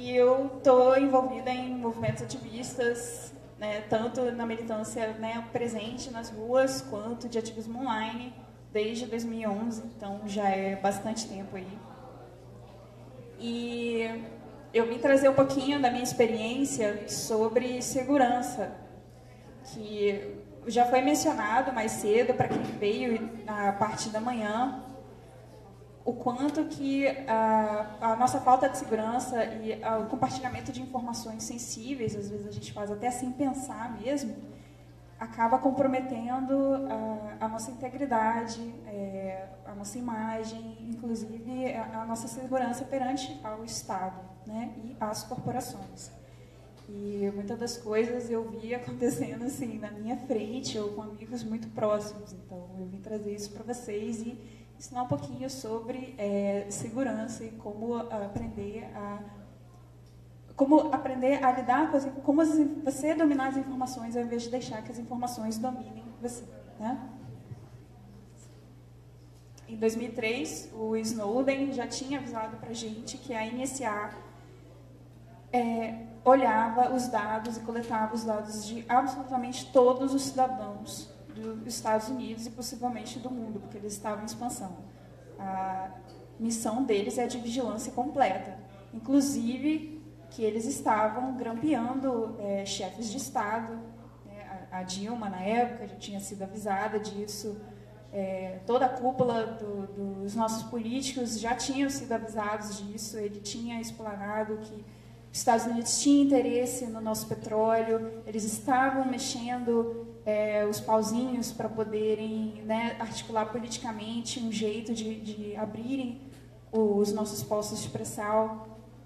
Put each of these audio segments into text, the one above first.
E eu estou envolvida em movimentos ativistas, né, tanto na militância, né, presente nas ruas, quanto de ativismo online, desde 2011, então já é bastante tempo aí. E eu vim trazer um pouquinho da minha experiência sobre segurança, que já foi mencionado mais cedo, para quem veio a partir da manhã, o quanto que a nossa falta de segurança e o compartilhamento de informações sensíveis, às vezes a gente faz até sem pensar mesmo, acaba comprometendo a nossa integridade, a nossa imagem, inclusive a nossa segurança perante ao Estado, né, e às corporações. E muitas das coisas eu vi acontecendo assim na minha frente ou com amigos muito próximos. Então eu vim trazer isso para vocês e ensinar um pouquinho sobre segurança e como aprender a lidar com como você dominar as informações ao invés de deixar que as informações dominem você, né? Em 2003, o Snowden já tinha avisado para a gente que a NSA olhava os dados e coletava os dados de absolutamente todos os cidadãos dos Estados Unidos e possivelmente do mundo, porque eles estavam em expansão. A missão deles é de vigilância completa, inclusive que eles estavam grampeando chefes de Estado, né? A Dilma, na época, já tinha sido avisada disso, toda a cúpula dos nossos políticos já tinham sido avisados disso, ele tinha explanado que os Estados Unidos tinham interesse no nosso petróleo, eles estavam mexendo os pauzinhos para poderem, né, articular politicamente um jeito de abrirem os nossos poços de pré-sal.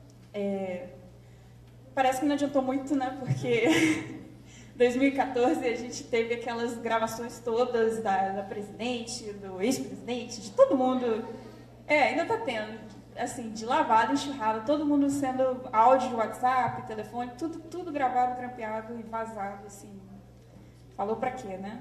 Parece que não adiantou muito, né, porque em 2014 a gente teve aquelas gravações todas da presidente, do ex-presidente, de todo mundo. Ainda está tendo, assim, de lavada, enxurrada, todo mundo sendo áudio de WhatsApp, telefone, tudo gravado, grampeado e vazado, assim. Falou pra quê, né?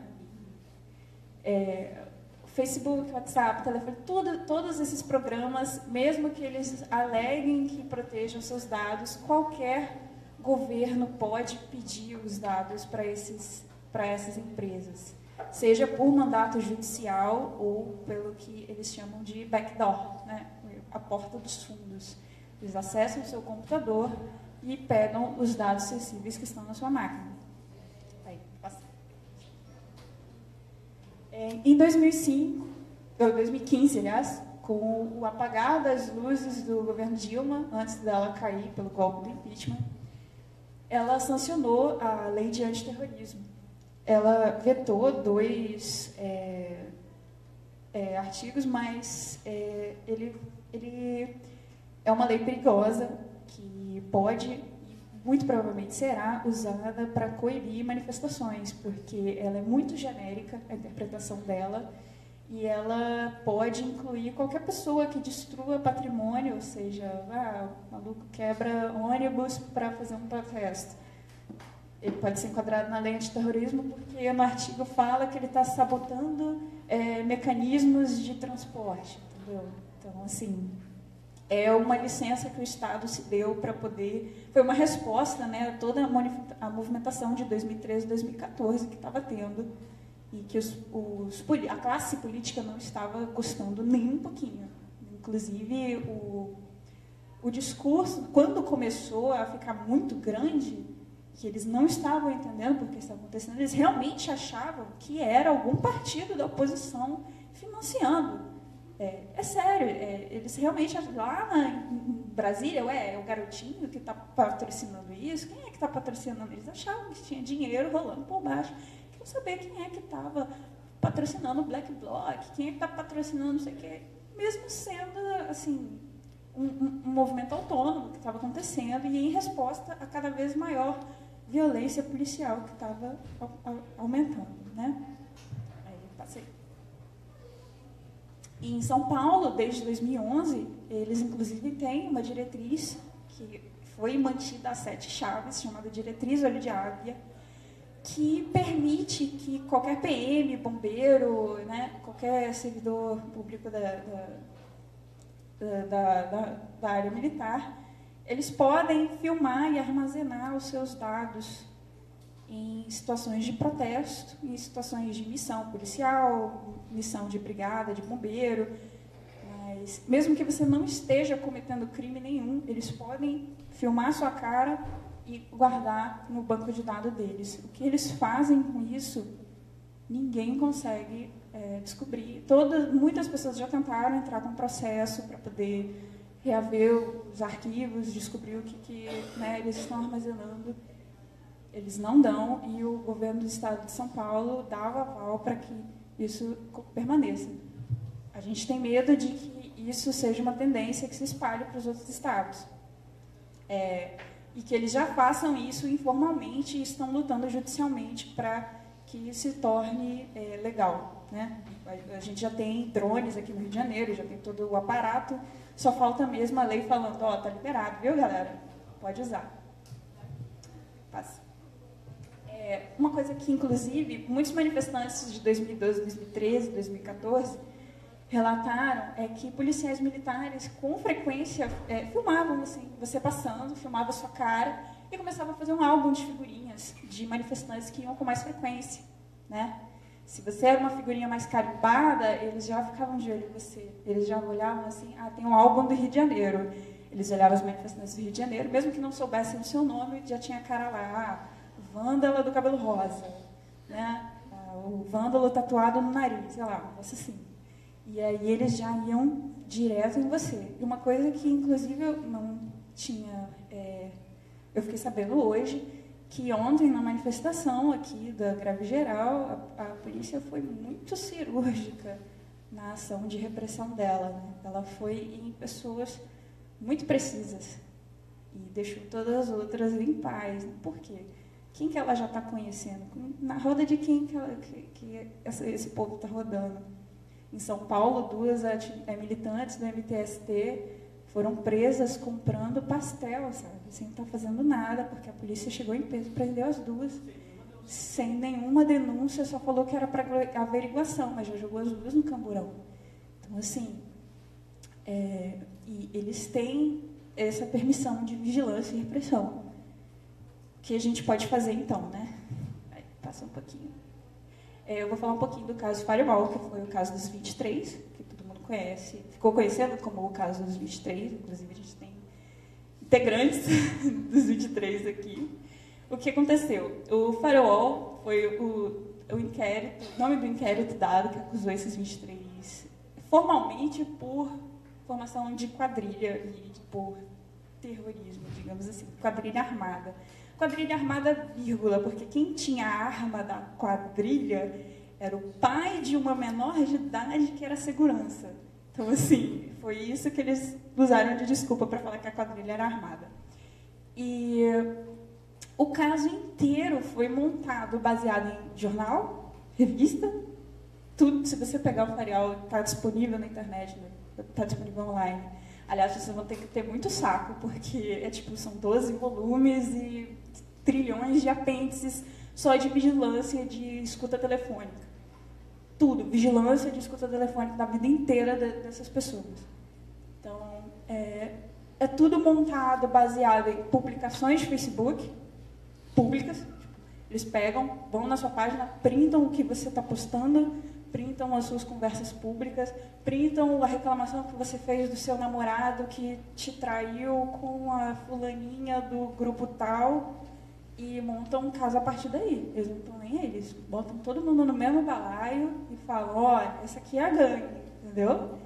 Facebook, WhatsApp, telefone, todos esses programas, mesmo que eles aleguem que protejam seus dados, qualquer governo pode pedir os dados para essas empresas, seja por mandato judicial ou pelo que eles chamam de backdoor, né? A porta dos fundos. Eles acessam o seu computador e pegam os dados sensíveis que estão na sua máquina. Em 2015, aliás, com o apagar das luzes do governo Dilma, antes dela cair pelo golpe do impeachment, ela sancionou a lei de antiterrorismo. Ela vetou 2 artigos, mas ele é uma lei perigosa que pode, muito provavelmente será, usada para coibir manifestações, porque ela é muito genérica, a interpretação dela, e ela pode incluir qualquer pessoa que destrua patrimônio, ou seja, o maluco quebra ônibus para fazer um protesto. Ele pode ser enquadrado na lei antiterrorismo porque no artigo fala que ele está sabotando mecanismos de transporte, entendeu? Então, assim, é uma licença que o Estado se deu para poder... Foi uma resposta, né, a toda a movimentação de 2013 e 2014 que estava tendo e que a classe política não estava gostando nem um pouquinho. Inclusive, o discurso, quando começou a ficar muito grande, que eles não estavam entendendo por que estava acontecendo, eles realmente achavam que era algum partido da oposição financiando. Sério, eles realmente, lá em Brasília, é o garotinho que está patrocinando isso? Quem é que está patrocinando? Eles achavam que tinha dinheiro rolando por baixo. Queriam saber quem é que estava patrocinando o Black Bloc, quem é que está patrocinando não sei o quê. Mesmo sendo, assim, um movimento autônomo que estava acontecendo e em resposta a cada vez maior violência policial que estava aumentando, né? Aí, passei. E em São Paulo, desde 2011, eles inclusive têm uma diretriz que foi mantida a 7 chaves, chamada Diretriz Olho de Águia, que permite que qualquer PM, bombeiro, né, qualquer servidor público da área militar, eles podem filmar e armazenar os seus dados em situações de protesto, em situações de missão policial, missão de brigada, de bombeiro. Mas, mesmo que você não esteja cometendo crime nenhum, eles podem filmar a sua cara e guardar no banco de dados deles. O que eles fazem com isso, ninguém consegue descobrir. Muitas pessoas já tentaram entrar com processo para poder reaver os arquivos, descobrir o que né, eles estão armazenando. Eles não dão, e o governo do estado de São Paulo dá o aval para que isso permaneça. A gente tem medo de que isso seja uma tendência que se espalhe para os outros estados. E que eles já façam isso informalmente e estão lutando judicialmente para que se torne legal. Né? A gente já tem drones aqui no Rio de Janeiro, já tem todo o aparato, só falta mesmo a lei falando, ó, tá liberado, viu, galera? Pode usar. Passa. Uma coisa que, inclusive, muitos manifestantes de 2012, 2013, 2014 relataram é que policiais militares, com frequência, filmavam assim, você passando, filmava a sua cara e começava a fazer um álbum de figurinhas de manifestantes que iam com mais frequência. Né? Se você era uma figurinha mais carimbada, eles já ficavam de olho em você. Eles já olhavam assim, tem um álbum do Rio de Janeiro. Eles olhavam os manifestantes do Rio de Janeiro, mesmo que não soubessem o seu nome, já tinha a cara lá, vândala do cabelo rosa, né? O vândalo tatuado no nariz, sei lá, um negócio assim. E aí eles já iam direto em você. E uma coisa que, inclusive, eu não tinha... eu fiquei sabendo hoje, que ontem, na manifestação aqui da greve geral, a polícia foi muito cirúrgica na ação de repressão dela. Né? Ela foi em pessoas muito precisas e deixou todas as outras em paz. Por quê? Quem que ela já está conhecendo? Na roda de quem que esse povo está rodando? Em São Paulo, 2 militantes do MTST foram presas comprando pastel, sabe? Sem estar fazendo nada, porque a polícia chegou em peso e prendeu as 2. Sem nenhuma denúncia, só falou que era para averiguação, mas já jogou as 2 no camburão. Então, assim, e eles têm essa permissão de vigilância e repressão. O que a gente pode fazer, então, né? Aí, passa um pouquinho. Eu vou falar um pouquinho do caso Firewall, que foi o caso dos 23, que todo mundo conhece. Ficou conhecendo como o caso dos 23, inclusive a gente tem integrantes dos 23 aqui. O que aconteceu? O Firewall foi o inquérito, o nome do inquérito dado que acusou esses 23 formalmente por formação de quadrilha e por terrorismo, digamos assim, quadrilha armada. Quadrilha armada, vírgula, porque quem tinha a arma da quadrilha era o pai de uma menor de idade que era segurança. Então, assim, foi isso que eles usaram de desculpa para falar que a quadrilha era armada. E o caso inteiro foi montado baseado em jornal, revista, tudo. Se você pegar o Farial, está disponível na internet, está disponível online. Aliás, vocês vão ter que ter muito saco, porque são 12 volumes e trilhões de apêndices só de vigilância de escuta telefônica. Tudo, vigilância de escuta telefônica da vida inteira dessas pessoas. Então, é tudo montado baseado em publicações de Facebook, públicas. Eles pegam, vão na sua página, printam o que você está postando, printam as suas conversas públicas, printam a reclamação que você fez do seu namorado que te traiu com a fulaninha do grupo tal e montam um caso a partir daí. Eles não estão nem aí, eles botam todo mundo no mesmo balaio e falam, olha, essa aqui é a gangue, entendeu?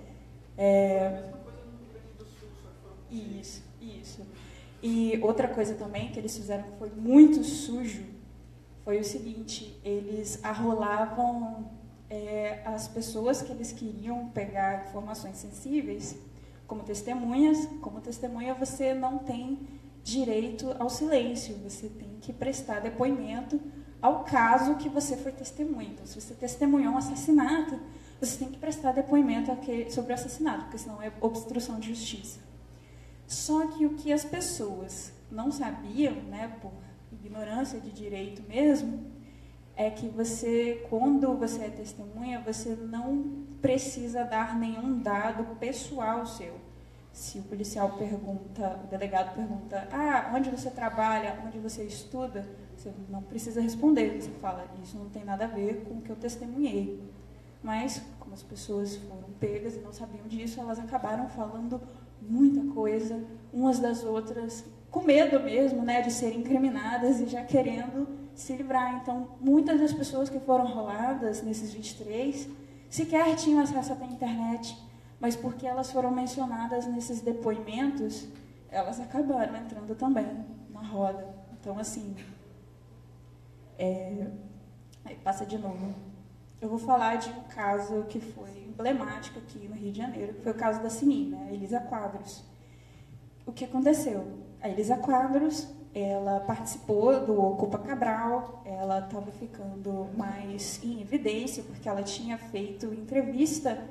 Isso. E outra coisa também que eles fizeram que foi muito sujo foi o seguinte, eles arrolavam as pessoas que eles queriam pegar informações sensíveis como testemunhas. Como testemunha, você não tem direito ao silêncio, você tem que prestar depoimento ao caso que você foi testemunha. Então, se você testemunhou um assassinato, você tem que prestar depoimento sobre o assassinato, porque senão é obstrução de justiça. Só que o que as pessoas não sabiam, né, por ignorância de direito mesmo, é que você, quando você é testemunha, você não precisa dar nenhum dado pessoal seu. Se o policial pergunta, o delegado pergunta, onde você trabalha, onde você estuda, você não precisa responder, você fala, isso não tem nada a ver com o que eu testemunhei. Mas, como as pessoas foram pegas e não sabiam disso, elas acabaram falando muita coisa, umas das outras, com medo mesmo, né, de serem incriminadas e já querendo se livrar. Então, muitas das pessoas que foram roladas nesses 23 sequer tinham acesso à internet, mas porque elas foram mencionadas nesses depoimentos, elas acabaram entrando também na roda. Então, assim, aí passa de novo. Eu vou falar de um caso que foi emblemático aqui no Rio de Janeiro, que foi o caso da Sininho, né, Elisa Quadros. O que aconteceu? A Elisa Quadros, ela participou do Ocupa Cabral, ela estava ficando mais em evidência, porque ela tinha feito entrevista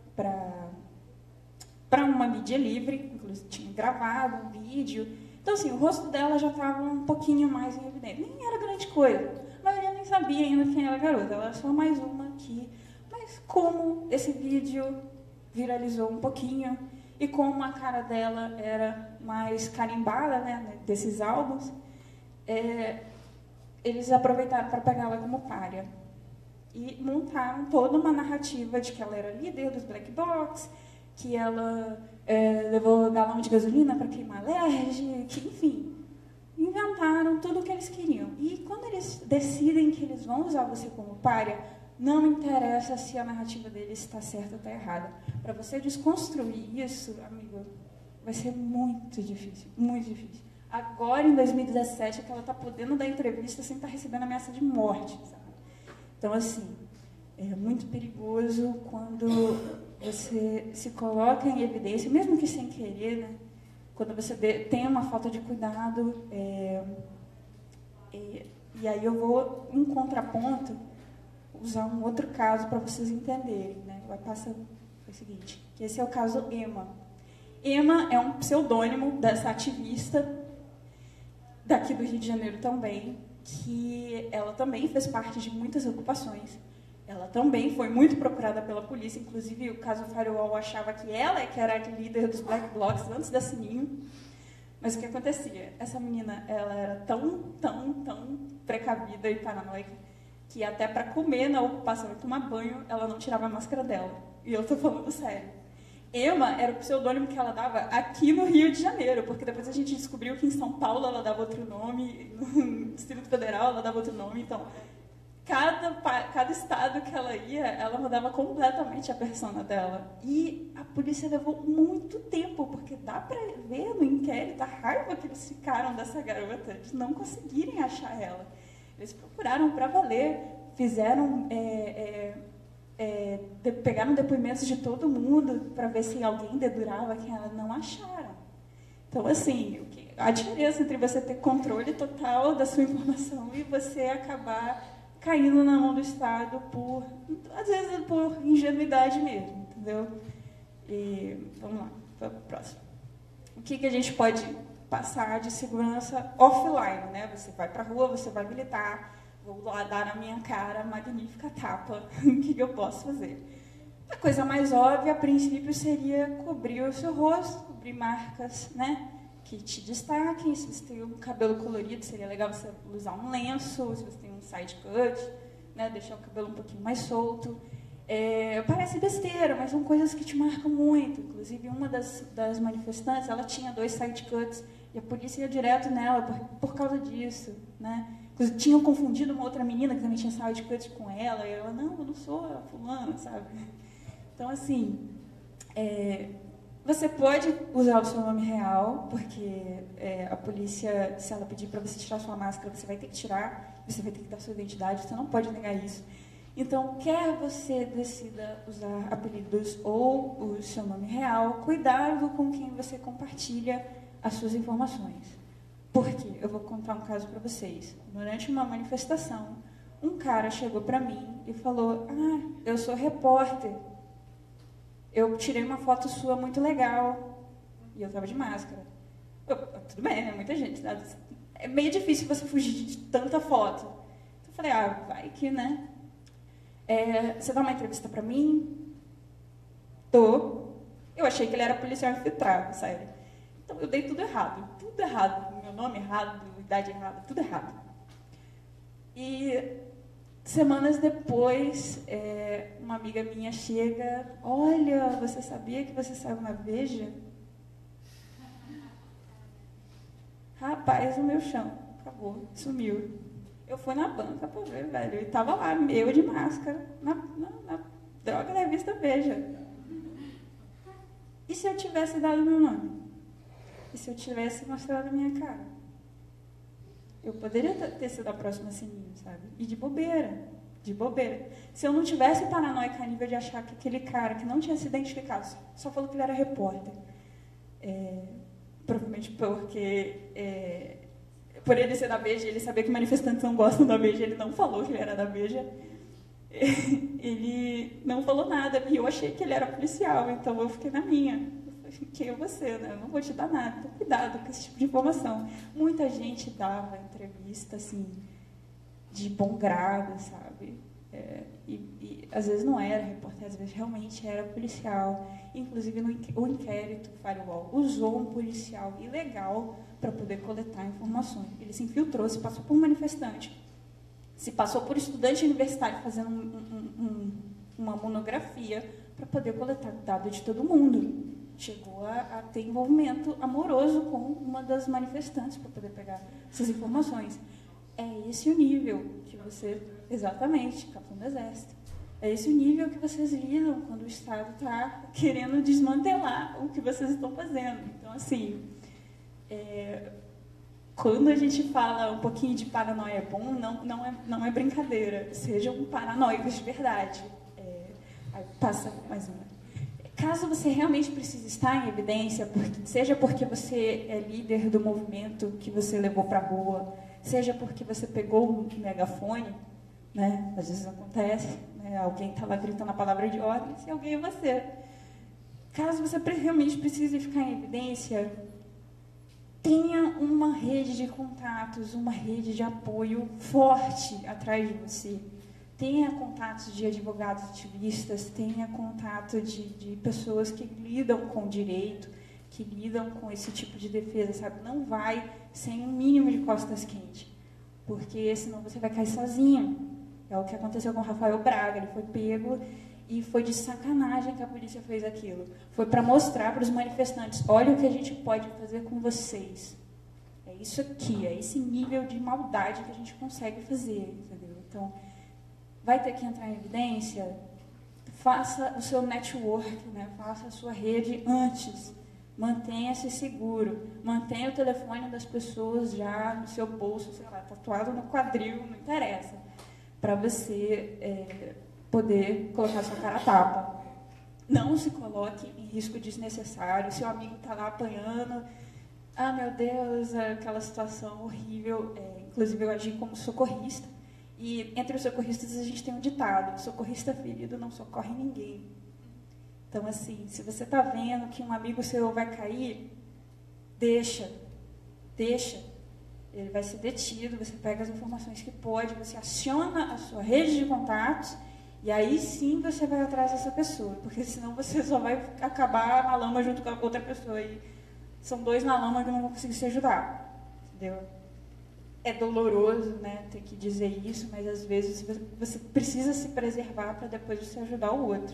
para uma mídia livre, inclusive tinha gravado um vídeo. Então, assim, o rosto dela já estava um pouquinho mais em evidência. Nem era grande coisa. A maioria nem sabia ainda quem era a garota. Ela era só mais uma aqui. Mas como esse vídeo viralizou um pouquinho e como a cara dela era mais carimbada, né, desses álbuns, eles aproveitaram para pegá-la como pária. E montaram toda uma narrativa de que ela era líder dos Black Blocs, que ela levou galão de gasolina para queimar Lerge, que, enfim, inventaram tudo o que eles queriam. E quando eles decidem que eles vão usar você como pária, não interessa se a narrativa deles está certa ou está errada. Para você desconstruir isso, amigo, vai ser muito difícil, muito difícil. Agora, em 2017, é que ela está podendo dar entrevista sem estar recebendo ameaça de morte, sabe? Então, assim, é muito perigoso quando você se coloca em evidência, mesmo que sem querer, né? Quando você tem uma falta de cuidado. E aí eu vou, em contraponto, usar um outro caso para vocês entenderem, né? Vai passar o seguinte, que esse é o caso Emma. Emma é um pseudônimo dessa ativista daqui do Rio de Janeiro também, que ela também fez parte de muitas ocupações. Ela também foi muito procurada pela polícia, inclusive o caso Firewall achava que ela que era a líder dos Black Blocs antes da Sininho. Mas o que acontecia? Essa menina, ela era tão precavida e paranoica que até para comer na ocupação e tomar banho, ela não tirava a máscara dela. E eu tô falando sério. Emma era o pseudônimo que ela dava aqui no Rio de Janeiro, porque depois a gente descobriu que em São Paulo ela dava outro nome, no Distrito Federal ela dava outro nome, então cada estado que ela ia, ela mudava completamente a persona dela. E a polícia levou muito tempo, porque dá pra ver no inquérito a raiva que eles ficaram dessa garota, de não conseguirem achar ela. Eles procuraram pra valer, fizeram... pegaram depoimentos de todo mundo para ver se alguém dedurava quem ela, não acharam. Então, assim, a diferença entre você ter controle total da sua informação e você acabar caindo na mão do Estado às vezes por ingenuidade mesmo, entendeu? E vamos lá, para o próximo. O que a gente pode passar de segurança offline, né? Você vai para a rua, você vai militar, vou lá dar na minha cara a magnífica tapa. O que eu posso fazer? A coisa mais óbvia, a princípio, seria cobrir o seu rosto, cobrir marcas, né, que te destaquem. Se você tem um cabelo colorido, seria legal você usar um lenço. Se você tem um side cut, né, deixar o cabelo um pouquinho mais solto. Parece besteira, mas são coisas que te marcam muito. Inclusive, uma das manifestantes, ela tinha 2 side cuts e a polícia ia direto nela por causa disso, né? Tinham confundido uma outra menina que também tinha side cut com ela, e ela, não, eu não sou a fulana, sabe? Então, assim, você pode usar o seu nome real, porque a polícia, se ela pedir para você tirar sua máscara, você vai ter que tirar, você vai ter que dar sua identidade, você não pode negar isso. Então, quer você decida usar apelidos ou o seu nome real, cuidado com quem você compartilha as suas informações. Por quê? Eu vou contar um caso para vocês. Durante uma manifestação, um cara chegou para mim e falou, eu sou repórter, eu tirei uma foto sua muito legal, e eu estava de máscara. Tudo bem, né? Muita gente. Né? É meio difícil você fugir de tanta foto. Então, eu falei, vai que, né? Você dá uma entrevista para mim? Tô. Eu achei que ele era policial infiltrado, sério. Então eu dei tudo errado, meu nome errado, idade errada, tudo errado. E semanas depois, uma amiga minha chega, olha, você sabia que você saiu na Veja? Rapaz, o meu chão, acabou, sumiu. Eu fui na banca pra ver, velho, e tava lá, eu de máscara, na droga da revista Veja. E se eu tivesse dado meu nome? E se eu tivesse mostrado a minha cara? Eu poderia ter sido a próxima Sininho, sabe? E de bobeira. Se eu não tivesse paranoica a nível de achar que aquele cara que não tinha se identificado, só falou que ele era repórter, provavelmente porque, por ele ser da Veja, ele sabia que manifestantes não gostam da Veja, ele não falou que ele era da Veja, ele não falou nada, e eu achei que ele era policial, então eu fiquei na minha. Quem é você, né? Eu não vou te dar nada. Então, cuidado com esse tipo de informação. Muita gente dava entrevista, assim, de bom grado, sabe? E às vezes não era repórter, às vezes realmente era policial. Inclusive, o inquérito Firewall usou um policial ilegal para poder coletar informações. Ele se infiltrou, se passou por manifestante, se passou por estudante universitário fazendo uma monografia para poder coletar dados de todo mundo. Chegou a ter envolvimento amoroso com uma das manifestantes para poder pegar essas informações. É esse o nível que você... Exatamente, capitão do Exército. É esse o nível que vocês lidam quando o Estado está querendo desmantelar o que vocês estão fazendo. Então, assim, quando a gente fala um pouquinho de paranoia é bom, não é brincadeira. Sejam paranoicos de verdade. Aí passa mais uma. Caso você realmente precise estar em evidência, seja porque você é líder do movimento que você levou para a rua, seja porque você pegou um megafone, né? Às vezes acontece, né? Alguém está lá gritando a palavra de ordem, se alguém é você. Caso você realmente precise ficar em evidência, tenha uma rede de contatos, uma rede de apoio forte atrás de você. Tenha contatos de advogados ativistas, tenha contato de pessoas que lidam com direito, que lidam com esse tipo de defesa, sabe? Não vai sem um mínimo de costas quentes, porque senão você vai cair sozinho. É o que aconteceu com o Rafael Braga, ele foi pego e foi de sacanagem que a polícia fez aquilo. Foi para mostrar para os manifestantes, olha o que a gente pode fazer com vocês. É isso aqui, é esse nível de maldade que a gente consegue fazer, entendeu? Então, vai ter que entrar em evidência, faça o seu network, né? Faça a sua rede antes, mantenha-se seguro, mantenha o telefone das pessoas já no seu bolso, sei lá, tatuado no quadril, não interessa, para você poder colocar sua cara a tapa. Não se coloque em risco desnecessário, seu amigo está lá apanhando, ah, meu Deus, aquela situação horrível, inclusive eu agi como socorrista. E entre os socorristas a gente tem um ditado, socorrista ferido não socorre ninguém. Então, assim, se você está vendo que um amigo seu vai cair, deixa. Ele vai ser detido, você pega as informações que pode, você aciona a sua rede de contatos, e aí sim você vai atrás dessa pessoa, porque senão você só vai acabar na lama junto com a outra pessoa. E são dois na lama que não vão conseguir se ajudar, entendeu? É doloroso, né, ter que dizer isso, mas às vezes você precisa se preservar para depois você ajudar o outro.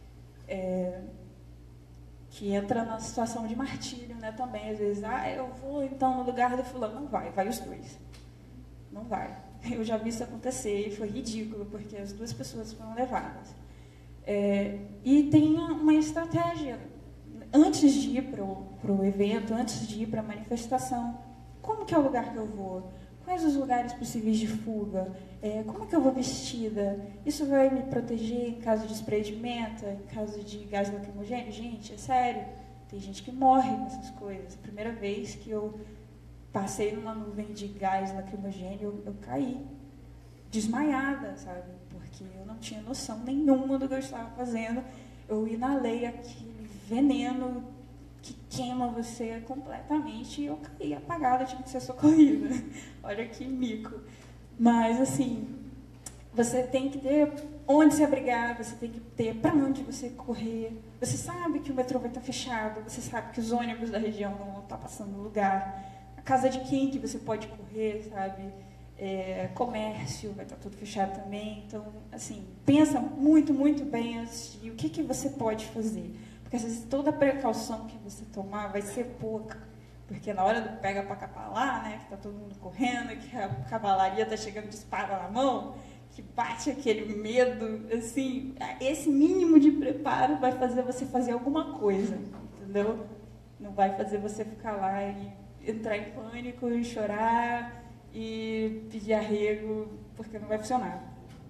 Que entra na situação de martírio, né, também. Às vezes, eu vou então no lugar do fulano. Não vai os dois. Não vai. Eu já vi isso acontecer e foi ridículo, porque as duas pessoas foram levadas. E tenha uma estratégia. Antes de ir para o evento, antes de ir para a manifestação, como que é o lugar que eu vou? Quais os lugares possíveis de fuga? Como que eu vou vestida? Isso vai me proteger em caso de spray de menta, em caso de gás lacrimogêneo? Gente, é sério. Tem gente que morre com essas coisas. A primeira vez que eu passei numa nuvem de gás lacrimogêneo, eu caí desmaiada, sabe? Porque eu não tinha noção nenhuma do que eu estava fazendo. Eu inalei aquele veneno que queima você completamente, e eu caí apagada, tive que ser socorrida. Olha que mico. Mas, assim, você tem que ter onde se abrigar, você tem que ter para onde você correr. Você sabe que o metrô vai estar fechado, você sabe que os ônibus da região não vão estar passando no lugar. A casa de quem que você pode correr, sabe? Comércio vai estar tudo fechado também. Então, assim, pensa muito, muito bem antes de o que você pode fazer. Porque às vezes toda a precaução que você tomar vai ser pouca. Porque na hora do pega para capalar, né, que está todo mundo correndo, que a cavalaria está chegando de espada na mão, que bate aquele medo, assim, esse mínimo de preparo vai fazer você fazer alguma coisa, entendeu? Não vai fazer você ficar lá e entrar em pânico e chorar e pedir arrego, porque não vai funcionar.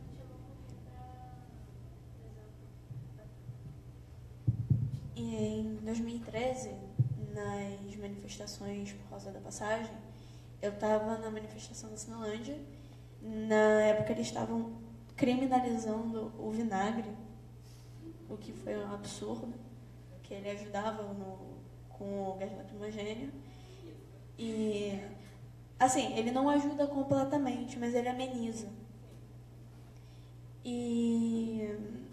E em 2013, nas manifestações por causa da passagem, eu estava na manifestação da Cinelândia. Na época eles estavam criminalizando o vinagre, o que foi um absurdo, que ele ajudava com o gás lacrimogêneo. E, assim, ele não ajuda completamente, mas ele ameniza. E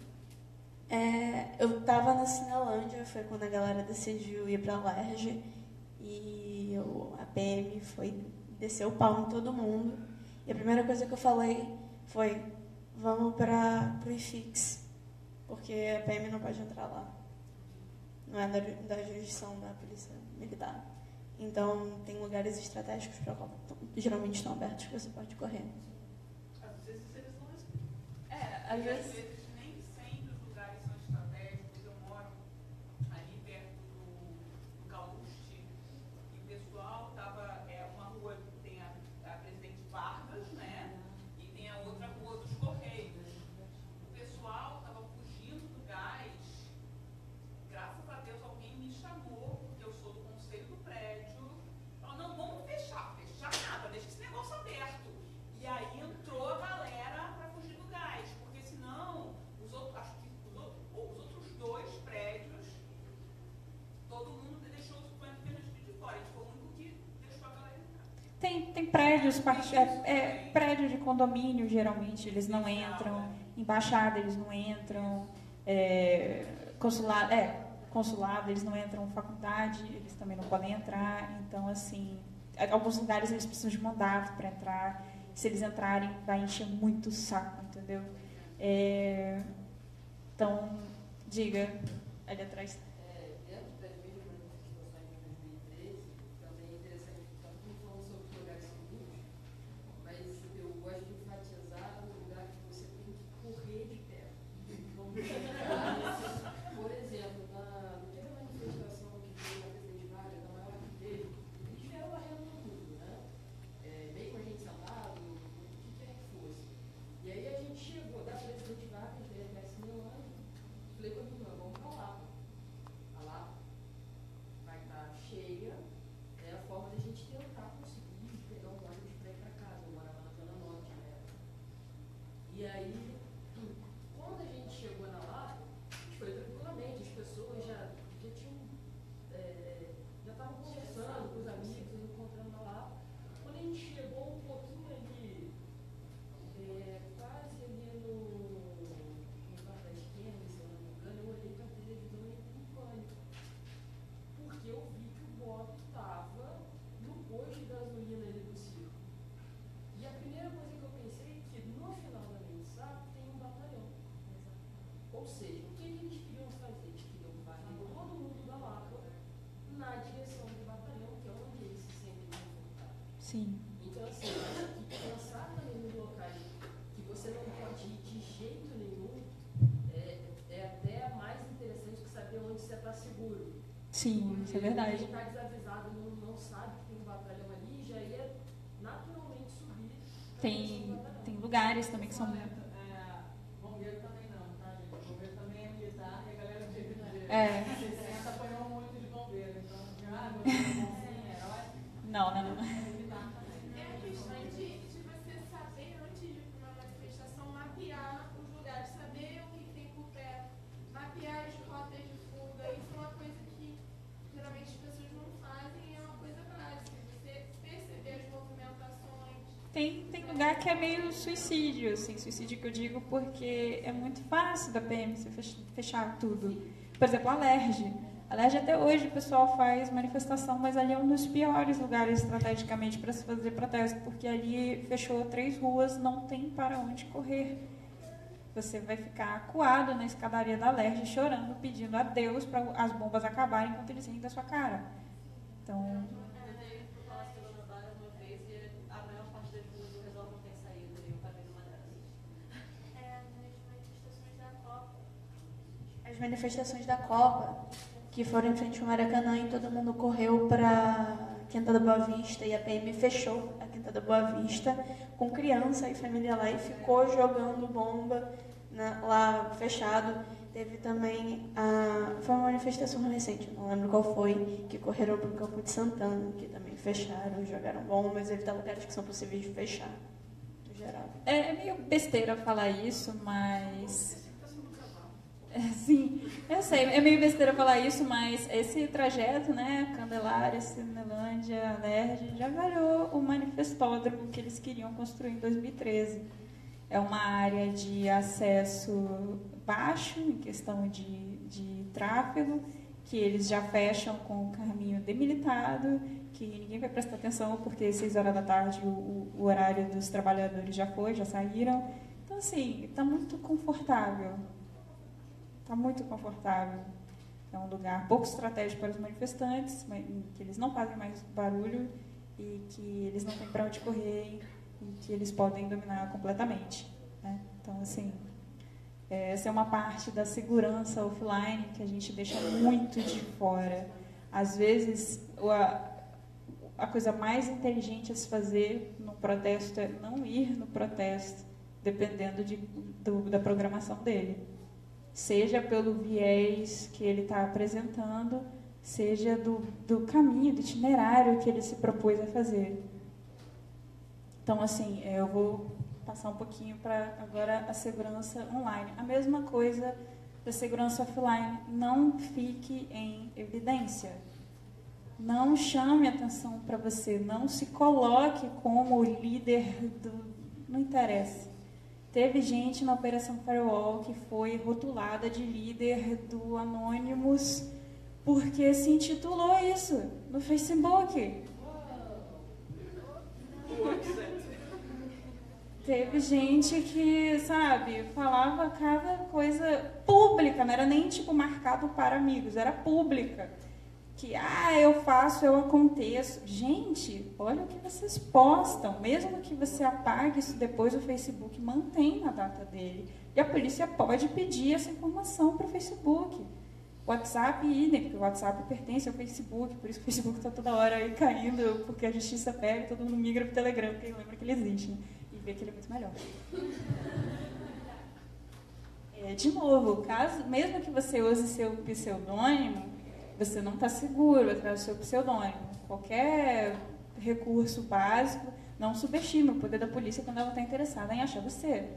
eu estava na Cinelândia, foi quando a galera decidiu ir para a Lerge, e a PM desceu o pau em todo mundo. E a primeira coisa que eu falei foi: vamos para o IFIX, porque a PM não pode entrar lá. Não é da jurisdição da Polícia Militar. Então, tem lugares estratégicos para qual geralmente estão abertos que você pode correr. Às vezes eles não respeitam. Às vezes nem sempre os lugares são estratégicos. Eu moro ali perto do Caluste e o pessoal estava. Uma rua que tem a Presidente Vargas, né? E tem a outra rua dos Correios. O pessoal estava fugindo do gás. Graças a Deus alguém me chamou, porque eu sou do conselho do prédio. Falou: não, vamos fechar nada, deixa esse negócio aberto. E aí entrou a galera para fugir do gás, porque senão os outros dois prédios, todo mundo deixou os companheiros de fora. A gente foi o único que deixou a galera entrar. Tem prédios, prédio de condomínio, geralmente, eles não entram. Embaixada, eles não entram. Consulado, eles não entram. Faculdade, eles também não podem entrar. Então, assim, alguns lugares eles precisam de mandato para entrar. Se eles entrarem, vai encher muito o saco, entendeu? Então, diga, ali atrás. Dentro das mesmas manifestações de 2013, também é interessante, estamos falando sobre os lugares seguros, mas eu gosto de enfatizar o lugar que você tem que correr de perto. Por exemplo, teve uma manifestação que veio na Presidente Vargas, da maior que teve, eles vieram varrendo todo mundo, né? Meio com a gente sentado, o que quer que fosse. E aí a gente chegou da Presidente Vargas, veio até a Cinelândia, falei para mim: vamos para lá. A Lapa vai estar cheia, é a forma da gente tentar conseguir pegar um ônibus para ir para casa. Eu morava na Zona Norte na época. E aí, quando a gente chegou na Lapa, a gente foi tranquilamente, as pessoas já tinham, já estavam conversando com os amigos, encontrando na Lapa. Quando a gente chegou um pouquinho ali, quase ali no bar da esquerda, se eu não me engano, eu olhei para a televisão e entrei em pânico. Porque eu vi que o Bob estava no posto de gasolina ali do circo. E a primeira coisa que eu pensei é que no final da mensagem tem um batalhão. Ou seja, o que eles queriam fazer? Eles queriam varrer todo mundo da Lapa na direção do batalhão, que é onde eles se sentem confortáveis. Sim. Então, assim, acho que pensar também nos locais que você não pode ir de jeito nenhum é até mais interessante que saber onde você está seguro. Sim, isso é verdade. Quem está desavisado não sabe que tem um batalhão ali, já ia naturalmente subir. Tem lugares também que são. Bombeiro também não, tá, gente? Bombeiro também é militar e a galera de 60 apanhou muito de bombeiro. Então, Não. É a questão de você saber, antes de ir para uma manifestação, mapear os lugares, saber o que tem por perto, mapear as rotas de fuga. Isso é uma coisa que geralmente as pessoas não fazem, é uma coisa básica. Você perceber as movimentações. tem lugar que é meio suicídio, assim, suicídio que eu digo porque é muito fácil da PM se fechar tudo. Por exemplo, a Alerj. A Alerj até hoje o pessoal faz manifestação, mas ali é um dos piores lugares estrategicamente para se fazer protesto, porque ali fechou 3 ruas, não tem para onde correr. Você vai ficar acuado na escadaria da Alerj, chorando, pedindo a Deus para as bombas acabarem enquanto eles riem da sua cara. Então... Eu dei pro Palácio da Guanabara uma vez e a maior parte das ruas do Resol não tem saída e eu parei numa delas. As manifestações da Copa, que foram em frente ao Maracanã e todo mundo correu para Quinta da Boa Vista e a PM fechou a Quinta da Boa Vista com criança e família lá e ficou jogando bomba lá fechado. Teve também foi uma manifestação recente, não lembro qual foi, que correram para o Campo de Santana, que também fecharam, jogaram bombas, evitar lugares que são possíveis de fechar, no geral. É meio besteira falar isso, mas... Sim, eu sei, é meio besteira falar isso, mas esse trajeto, né, Candelária, Cinelândia, Alerj, já valhou o manifestódromo que eles queriam construir em 2013. É uma área de acesso baixo, em questão de tráfego, que eles já fecham com o caminho demilitado, que ninguém vai prestar atenção, porque 6 horas da tarde o horário dos trabalhadores já foi, já saíram. Então, assim, está muito confortável. Está muito confortável. É um lugar pouco estratégico para os manifestantes, que eles não fazem mais barulho e que eles não têm para onde correr e que eles podem dominar completamente, né? Então, assim, essa é uma parte da segurança offline que a gente deixa muito de fora. Às vezes, a coisa mais inteligente a se fazer no protesto é não ir no protesto, dependendo da programação dele. Seja pelo viés que ele está apresentando, seja do caminho, do itinerário que ele se propôs a fazer. Então, assim, eu vou passar um pouquinho para agora a segurança online. A mesma coisa da segurança offline. Não fique em evidência. Não chame atenção para você. Não se coloque como líder do... Não interessa. Teve gente na Operação Firewall que foi rotulada de líder do Anonymous porque se intitulou isso no Facebook. Teve gente que, sabe, falava cada coisa pública, não era nem tipo marcado para amigos, era pública. Que, eu faço, eu aconteço. Gente, olha o que vocês postam. Mesmo que você apague isso depois, o Facebook mantém a data dele. E a polícia pode pedir essa informação para o Facebook. O WhatsApp, idem, porque o WhatsApp pertence ao Facebook, por isso que o Facebook está toda hora aí caindo, porque a justiça pega e todo mundo migra para o Telegram, porque lembra que ele existe, né? E vê que ele é muito melhor. De novo, mesmo que você use seu pseudônimo, você não está seguro atrás do seu pseudônimo. Qualquer recurso básico, não subestime o poder da polícia quando ela está interessada em achar você.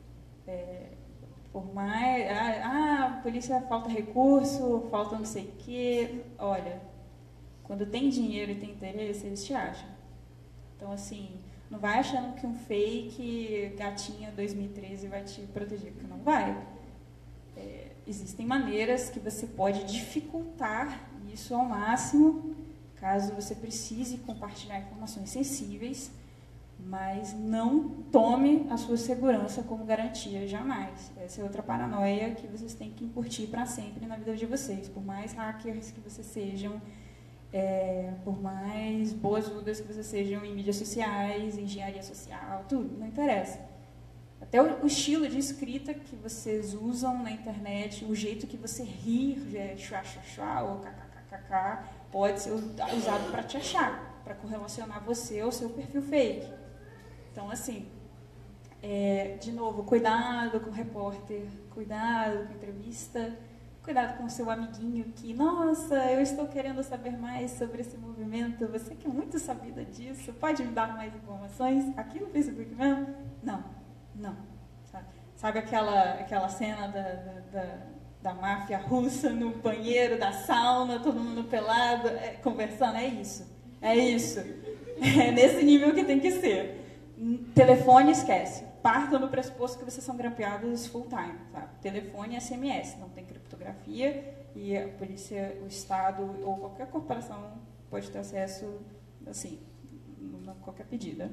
Por mais... a polícia falta recurso, falta não sei o quê. Olha, quando tem dinheiro e tem interesse, eles te acham. Então, assim, não vai achando que um fake gatinha 2013 vai te proteger, porque não vai. Existem maneiras que você pode dificultar isso ao máximo, caso você precise compartilhar informações sensíveis, mas não tome a sua segurança como garantia, jamais. Essa é outra paranoia que vocês têm que incutir para sempre na vida de vocês. Por mais hackers que vocês sejam, por mais boazudas que vocês sejam em mídias sociais, engenharia social, tudo, não interessa. Até o estilo de escrita que vocês usam na internet, o jeito que você ri, chua ou kkkk, pode ser usado para te achar, para correlacionar você ao seu perfil fake. Então, assim, de novo, cuidado com o repórter, cuidado com a entrevista, cuidado com o seu amiguinho que, nossa, eu estou querendo saber mais sobre esse movimento, você que é muito sabida disso, pode me dar mais informações aqui no Facebook mesmo? Não. Sabe aquela cena da máfia russa no banheiro da sauna, todo mundo pelado, conversando? É isso. É nesse nível que tem que ser. Telefone, esquece. Partam do pressuposto que vocês são grampeados full time. Tá? Telefone e SMS, não tem criptografia e a polícia, o Estado ou qualquer corporação pode ter acesso, assim, a qualquer pedida.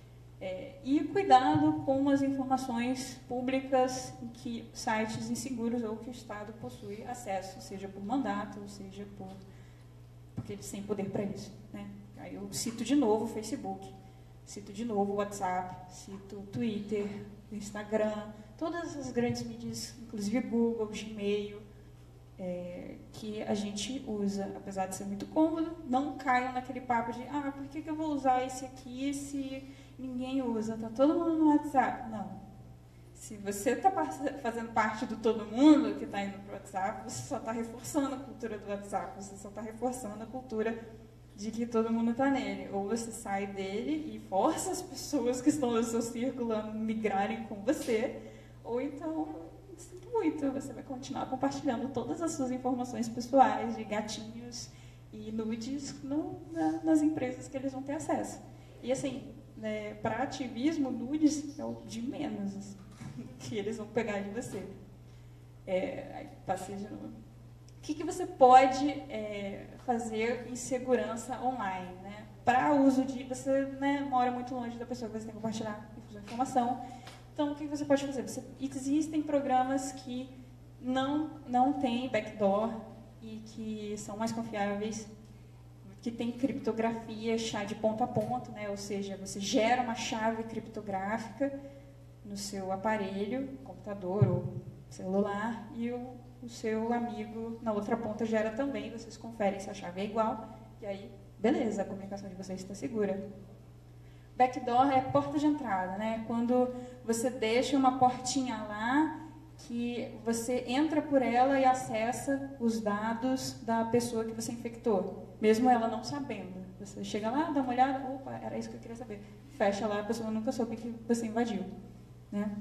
E cuidado com as informações públicas em que sites inseguros ou que o Estado possui acesso, seja por mandato, ou seja porque eles têm poder para isso. Né? Aí eu cito de novo o Facebook, cito de novo o WhatsApp, cito o Twitter, o Instagram, todas as grandes mídias, inclusive Google, Gmail, que a gente usa, apesar de ser muito cômodo, não caiam naquele papo de por que eu vou usar esse aqui se ninguém usa? Está todo mundo no WhatsApp. Não. Se você está fazendo parte do todo mundo que está indo para o WhatsApp, você só está reforçando a cultura do WhatsApp, você só está reforçando a cultura de que todo mundo está nele. Ou você sai dele e força as pessoas que estão no seu círculo a migrarem com você, ou então, sinto muito, você vai continuar compartilhando todas as suas informações pessoais de gatinhos e nudes nas empresas que eles vão ter acesso. E assim, para ativismo, nudes é o de menos assim, que eles vão pegar de você. Passei de novo. O que você pode fazer em segurança online? Né? Para uso de... Você mora muito longe da pessoa que você tem que compartilhar informação. Então, o que você pode fazer? Existem programas que não têm backdoor e que são mais confiáveis, que tem criptografia de ponto a ponto, né? Ou seja, você gera uma chave criptográfica no seu aparelho, computador ou celular, e o seu amigo na outra ponta gera também, vocês conferem se a chave é igual, e aí, beleza, a comunicação de vocês está segura. Backdoor é porta de entrada, né? Quando você deixa uma portinha lá, que você entra por ela e acessa os dados da pessoa que você infectou, mesmo ela não sabendo. Você chega lá, dá uma olhada, opa, era isso que eu queria saber. Fecha lá, a pessoa nunca soube que você invadiu. Né?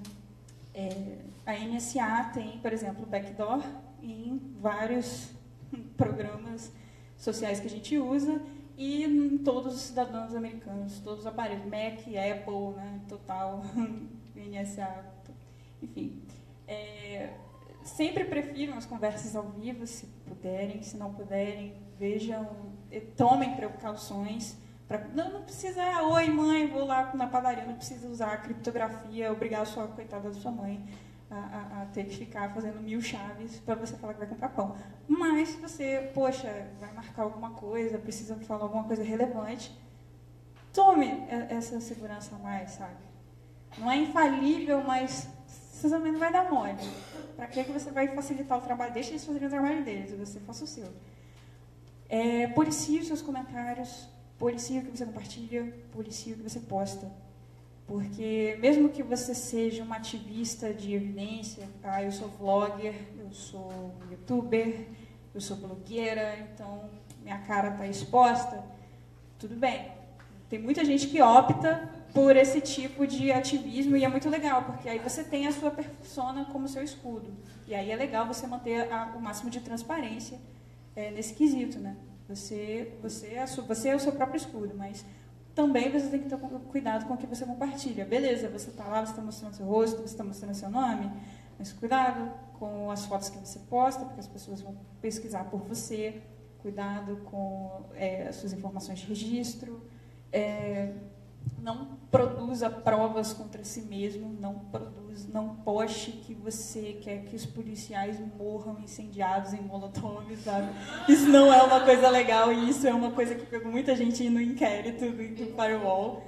A NSA tem, por exemplo, backdoor em vários programas sociais que a gente usa e em todos os cidadãos americanos, todos os aparelhos, Mac, Apple, né, Total, NSA, enfim. Sempre prefiram as conversas ao vivo, se puderem, se não puderem, vejam, tomem precauções. Não precisa, oi mãe, vou lá na padaria, não precisa usar a criptografia, obrigar a sua coitada da sua mãe a ter que ficar fazendo 1000 chaves para você falar que vai comprar pão. Mas se você, vai marcar alguma coisa, precisa falar alguma coisa relevante, tome essa segurança a mais, sabe? Não é infalível, mas você também não vai dar mole. Para que você vai facilitar o trabalho? Deixa eles fazerem o trabalho deles, você faça o seu. Policie os seus comentários, policie o que você compartilha, policie o que você posta. Porque mesmo que você seja uma ativista de evidência, eu sou vlogger, eu sou youtuber, eu sou blogueira, então minha cara está exposta, tudo bem. Tem muita gente que opta por esse tipo de ativismo e é muito legal, porque aí você tem a sua persona como seu escudo. E aí é legal você manter o máximo de transparência nesse quesito, né? Você é o seu próprio escudo, mas também você tem que ter cuidado com o que você compartilha. Beleza, você está lá, você está mostrando seu rosto, você está mostrando seu nome, mas cuidado com as fotos que você posta, porque as pessoas vão pesquisar por você. Cuidado com as suas informações de registro. Não produza provas contra si mesmo, não poste que você quer que os policiais morram incendiados em molotov, sabe? Isso não é uma coisa legal e isso é uma coisa que pegou muita gente no inquérito do firewall.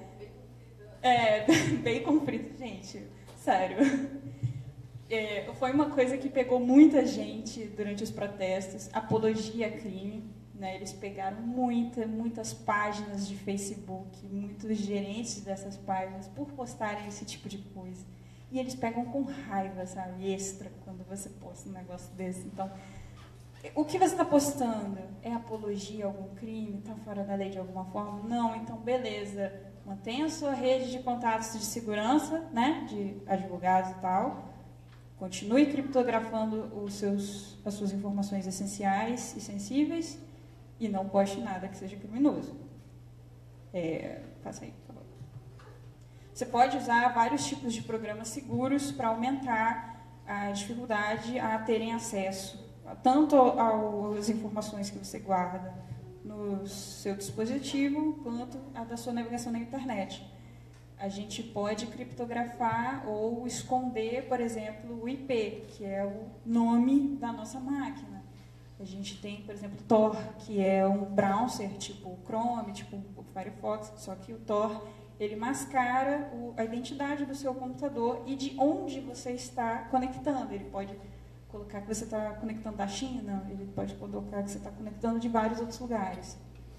Bacon frito, gente, sério. Foi uma coisa que pegou muita gente durante os protestos, apologia a crime. Né, eles pegaram muitas páginas de Facebook, muitos gerentes dessas páginas por postarem esse tipo de coisa. E eles pegam com raiva, sabe, extra, quando você posta um negócio desse. Então, o que você está postando? É apologia a algum crime? Está fora da lei de alguma forma? Não, então beleza. Mantenha a sua rede de contatos de segurança, né, de advogados e tal. Continue criptografando as suas informações essenciais e sensíveis. E não poste nada que seja criminoso. Passa aí, por favor. Você pode usar vários tipos de programas seguros para aumentar a dificuldade a terem acesso tanto às informações que você guarda no seu dispositivo, quanto a da sua navegação na internet. A gente pode criptografar ou esconder, por exemplo, o IP, que é o nome da nossa máquina. A gente tem, por exemplo, Tor, que é um browser tipo Chrome, tipo o Firefox, só que o Tor ele mascara a identidade do seu computador e de onde você está conectando. Ele pode colocar que você está conectando da China, ele pode colocar que você está conectando de vários outros lugares.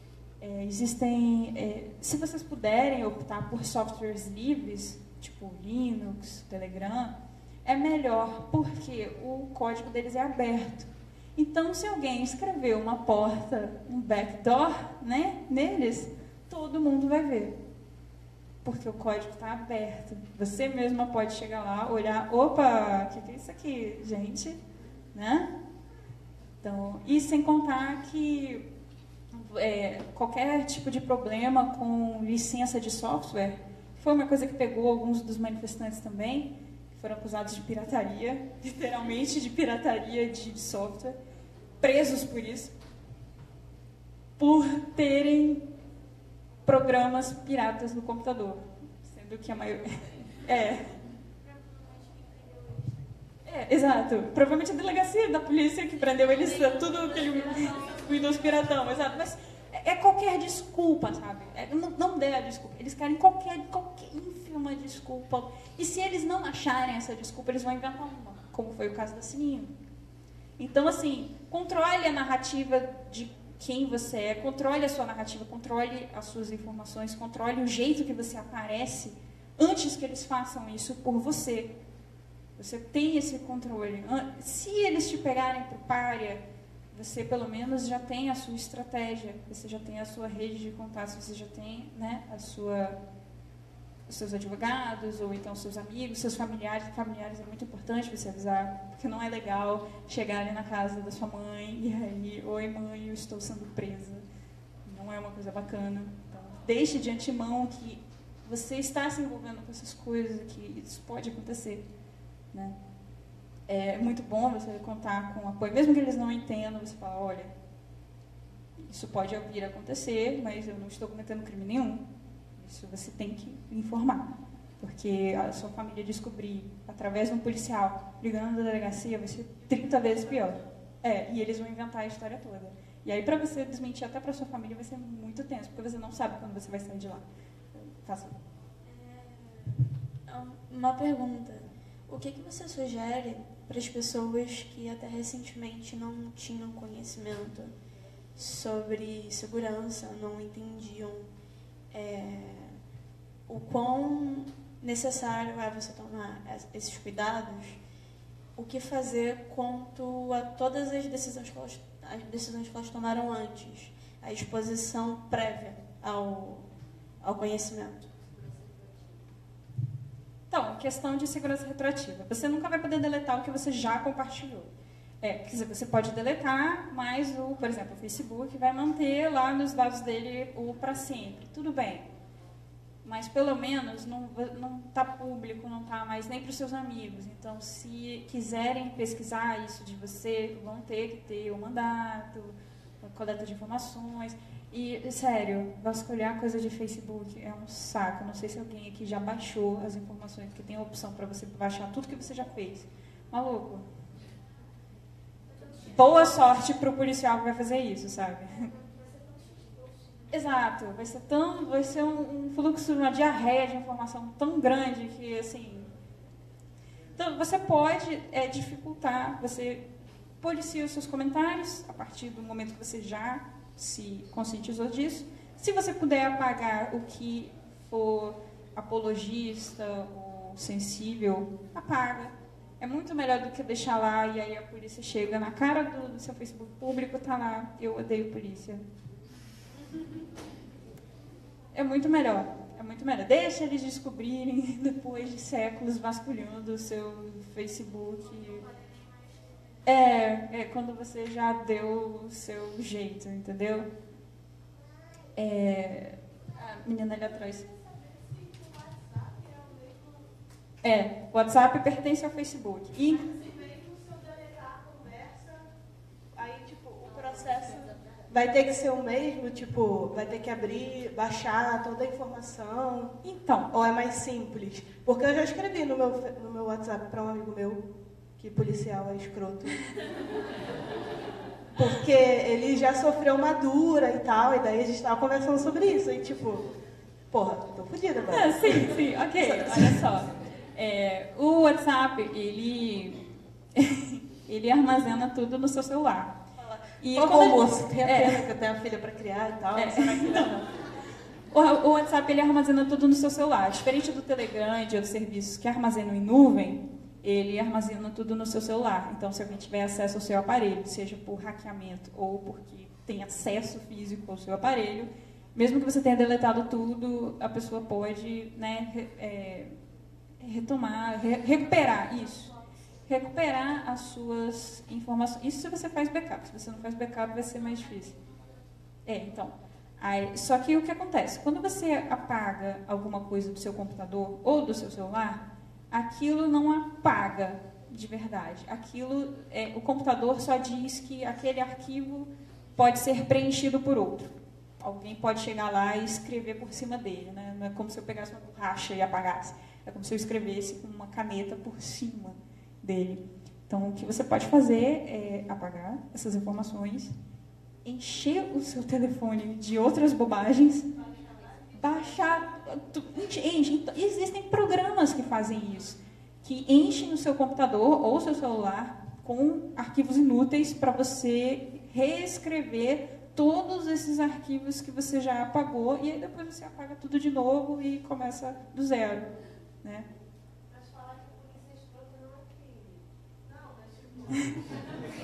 Se vocês puderem optar por softwares livres, tipo Linux, Telegram, é melhor porque o código deles é aberto. Então, se alguém escrever uma porta, um backdoor, né, neles, todo mundo vai ver. Porque o código está aberto. Você mesma pode chegar lá, olhar, opa, o que é isso aqui, gente? Né? Então, e sem contar que qualquer tipo de problema com licença de software, foi uma coisa que pegou alguns dos manifestantes também, que foram acusados de pirataria, literalmente de pirataria de software, presos por isso, por terem programas piratas no computador, sendo que a maioria... exato. Provavelmente a delegacia da polícia que prendeu eles, tudo aquele Windows piratão, exato. Mas é qualquer desculpa, sabe? Não dê a desculpa. Eles querem qualquer ínfima desculpa. E se eles não acharem essa desculpa, eles vão inventar uma, como foi o caso da Sininho. Então, assim, controle a narrativa de quem você é, controle a sua narrativa, controle as suas informações, controle o jeito que você aparece antes que eles façam isso por você. Você tem esse controle. Se eles te pegarem por pária, você pelo menos já tem a sua estratégia, você já tem a sua rede de contatos, você já tem, né, os seus advogados, ou então seus amigos, seus familiares. Familiares é muito importante você avisar, porque não é legal chegar ali na casa da sua mãe e aí, oi mãe, eu estou sendo presa. Não é uma coisa bacana. Então, deixe de antemão que você está se envolvendo com essas coisas, que isso pode acontecer. Né? É muito bom você contar com apoio, mesmo que eles não entendam, você fala, olha, isso pode vir a acontecer, mas eu não estou cometendo crime nenhum. Isso você tem que informar, porque a sua família descobrir através de um policial ligando na delegacia vai ser 30 vezes pior. E eles vão inventar a história toda. E aí, para você desmentir até para sua família, vai ser muito tenso, porque você não sabe quando você vai sair de lá. Faça. Uma pergunta. O que você sugere para as pessoas que até recentemente não tinham conhecimento sobre segurança, não entendiam o quão necessário é você tomar esses cuidados, o que fazer quanto a todas as decisões que elas tomaram antes, a exposição prévia ao conhecimento? Então, questão de segurança retroativa. Você nunca vai poder deletar o que você já compartilhou. Quer dizer, você pode deletar, mas, por exemplo, o Facebook vai manter lá nos dados dele para sempre. Tudo bem. Mas, pelo menos, não está público, não está mais nem para os seus amigos. Então, se quiserem pesquisar isso de você, vão ter que ter o mandato, a coleta de informações. E, sério, vasculhar coisa de Facebook é um saco. Não sei se alguém aqui já baixou as informações, porque tem a opção para você baixar tudo que você já fez. Maluco. Boa sorte para o policial que vai fazer isso, sabe? Exato. Vai ser um fluxo, uma diarreia de informação tão grande que, assim... Então, você pode dificultar, você policia os seus comentários a partir do momento que você já se conscientizou disso. Se você puder apagar o que for apologista ou sensível, apaga. É muito melhor do que deixar lá e aí a polícia chega na cara do seu Facebook público, tá lá, eu odeio polícia. É muito melhor. É muito melhor. Deixa eles descobrirem, depois de séculos vasculhando o seu Facebook. Quando você já deu o seu jeito, entendeu? A menina ali atrás. Se o WhatsApp é O WhatsApp pertence ao Facebook. E Mas assim, mesmo se eu deletar a conversa, aí, tipo, o processo vai ter que ser o mesmo? Tipo, vai ter que abrir, baixar toda a informação? então, Ou é mais simples? Porque eu já escrevi no meu WhatsApp para um amigo meu que policial é escroto. Porque ele já sofreu uma dura e tal, e daí a gente tava conversando sobre isso. E tipo, porra, tô fodida agora. sim, ok, olha só. O WhatsApp, ele armazena tudo no seu celular. E Por quando favor, moço, tenha pena que eu tenho a filha para criar e tal. Será que não? O WhatsApp, ele armazena tudo no seu celular. Diferente do Telegram e de outros serviços que armazenam em nuvem, ele armazena tudo no seu celular. Então, se alguém tiver acesso ao seu aparelho, seja por hackeamento ou porque tem acesso físico ao seu aparelho, mesmo que você tenha deletado tudo, a pessoa pode, né, retomar, recuperar isso. Recuperar as suas informações. Isso se você faz backup. Se você não faz backup, vai ser mais difícil. Então. Só que o que acontece? Quando você apaga alguma coisa do seu computador ou do seu celular, aquilo não apaga de verdade. Aquilo, o computador só diz que aquele arquivo pode ser preenchido por outro. Alguém pode chegar lá e escrever por cima dele, né? Não é como se eu pegasse uma borracha e apagasse. É como se eu escrevesse com uma caneta por cima dele. Então, o que você pode fazer é apagar essas informações, encher o seu telefone de outras bobagens, baixar, enche. Existem programas que fazem isso, que enchem o seu computador ou seu celular com arquivos inúteis para você reescrever todos esses arquivos que você já apagou, e aí depois você apaga tudo de novo e começa do zero, né? Mas falar que a polícia é escrota não é crime. Não, mas tipo...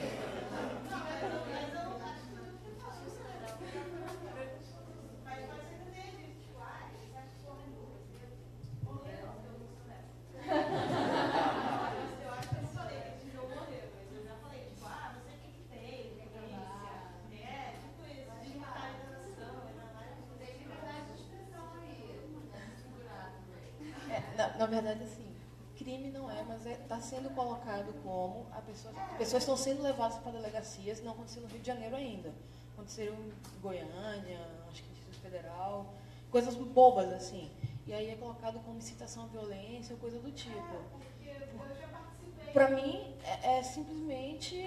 Na verdade, assim, crime não é, mas está sendo colocado como as pessoas estão sendo levadas para delegacias, não aconteceu no Rio de Janeiro ainda. Aconteceram em Goiânia, acho que no Distrito Federal, coisas bobas, assim. E aí é colocado como incitação à violência ou coisa do tipo. Para mim, é simplesmente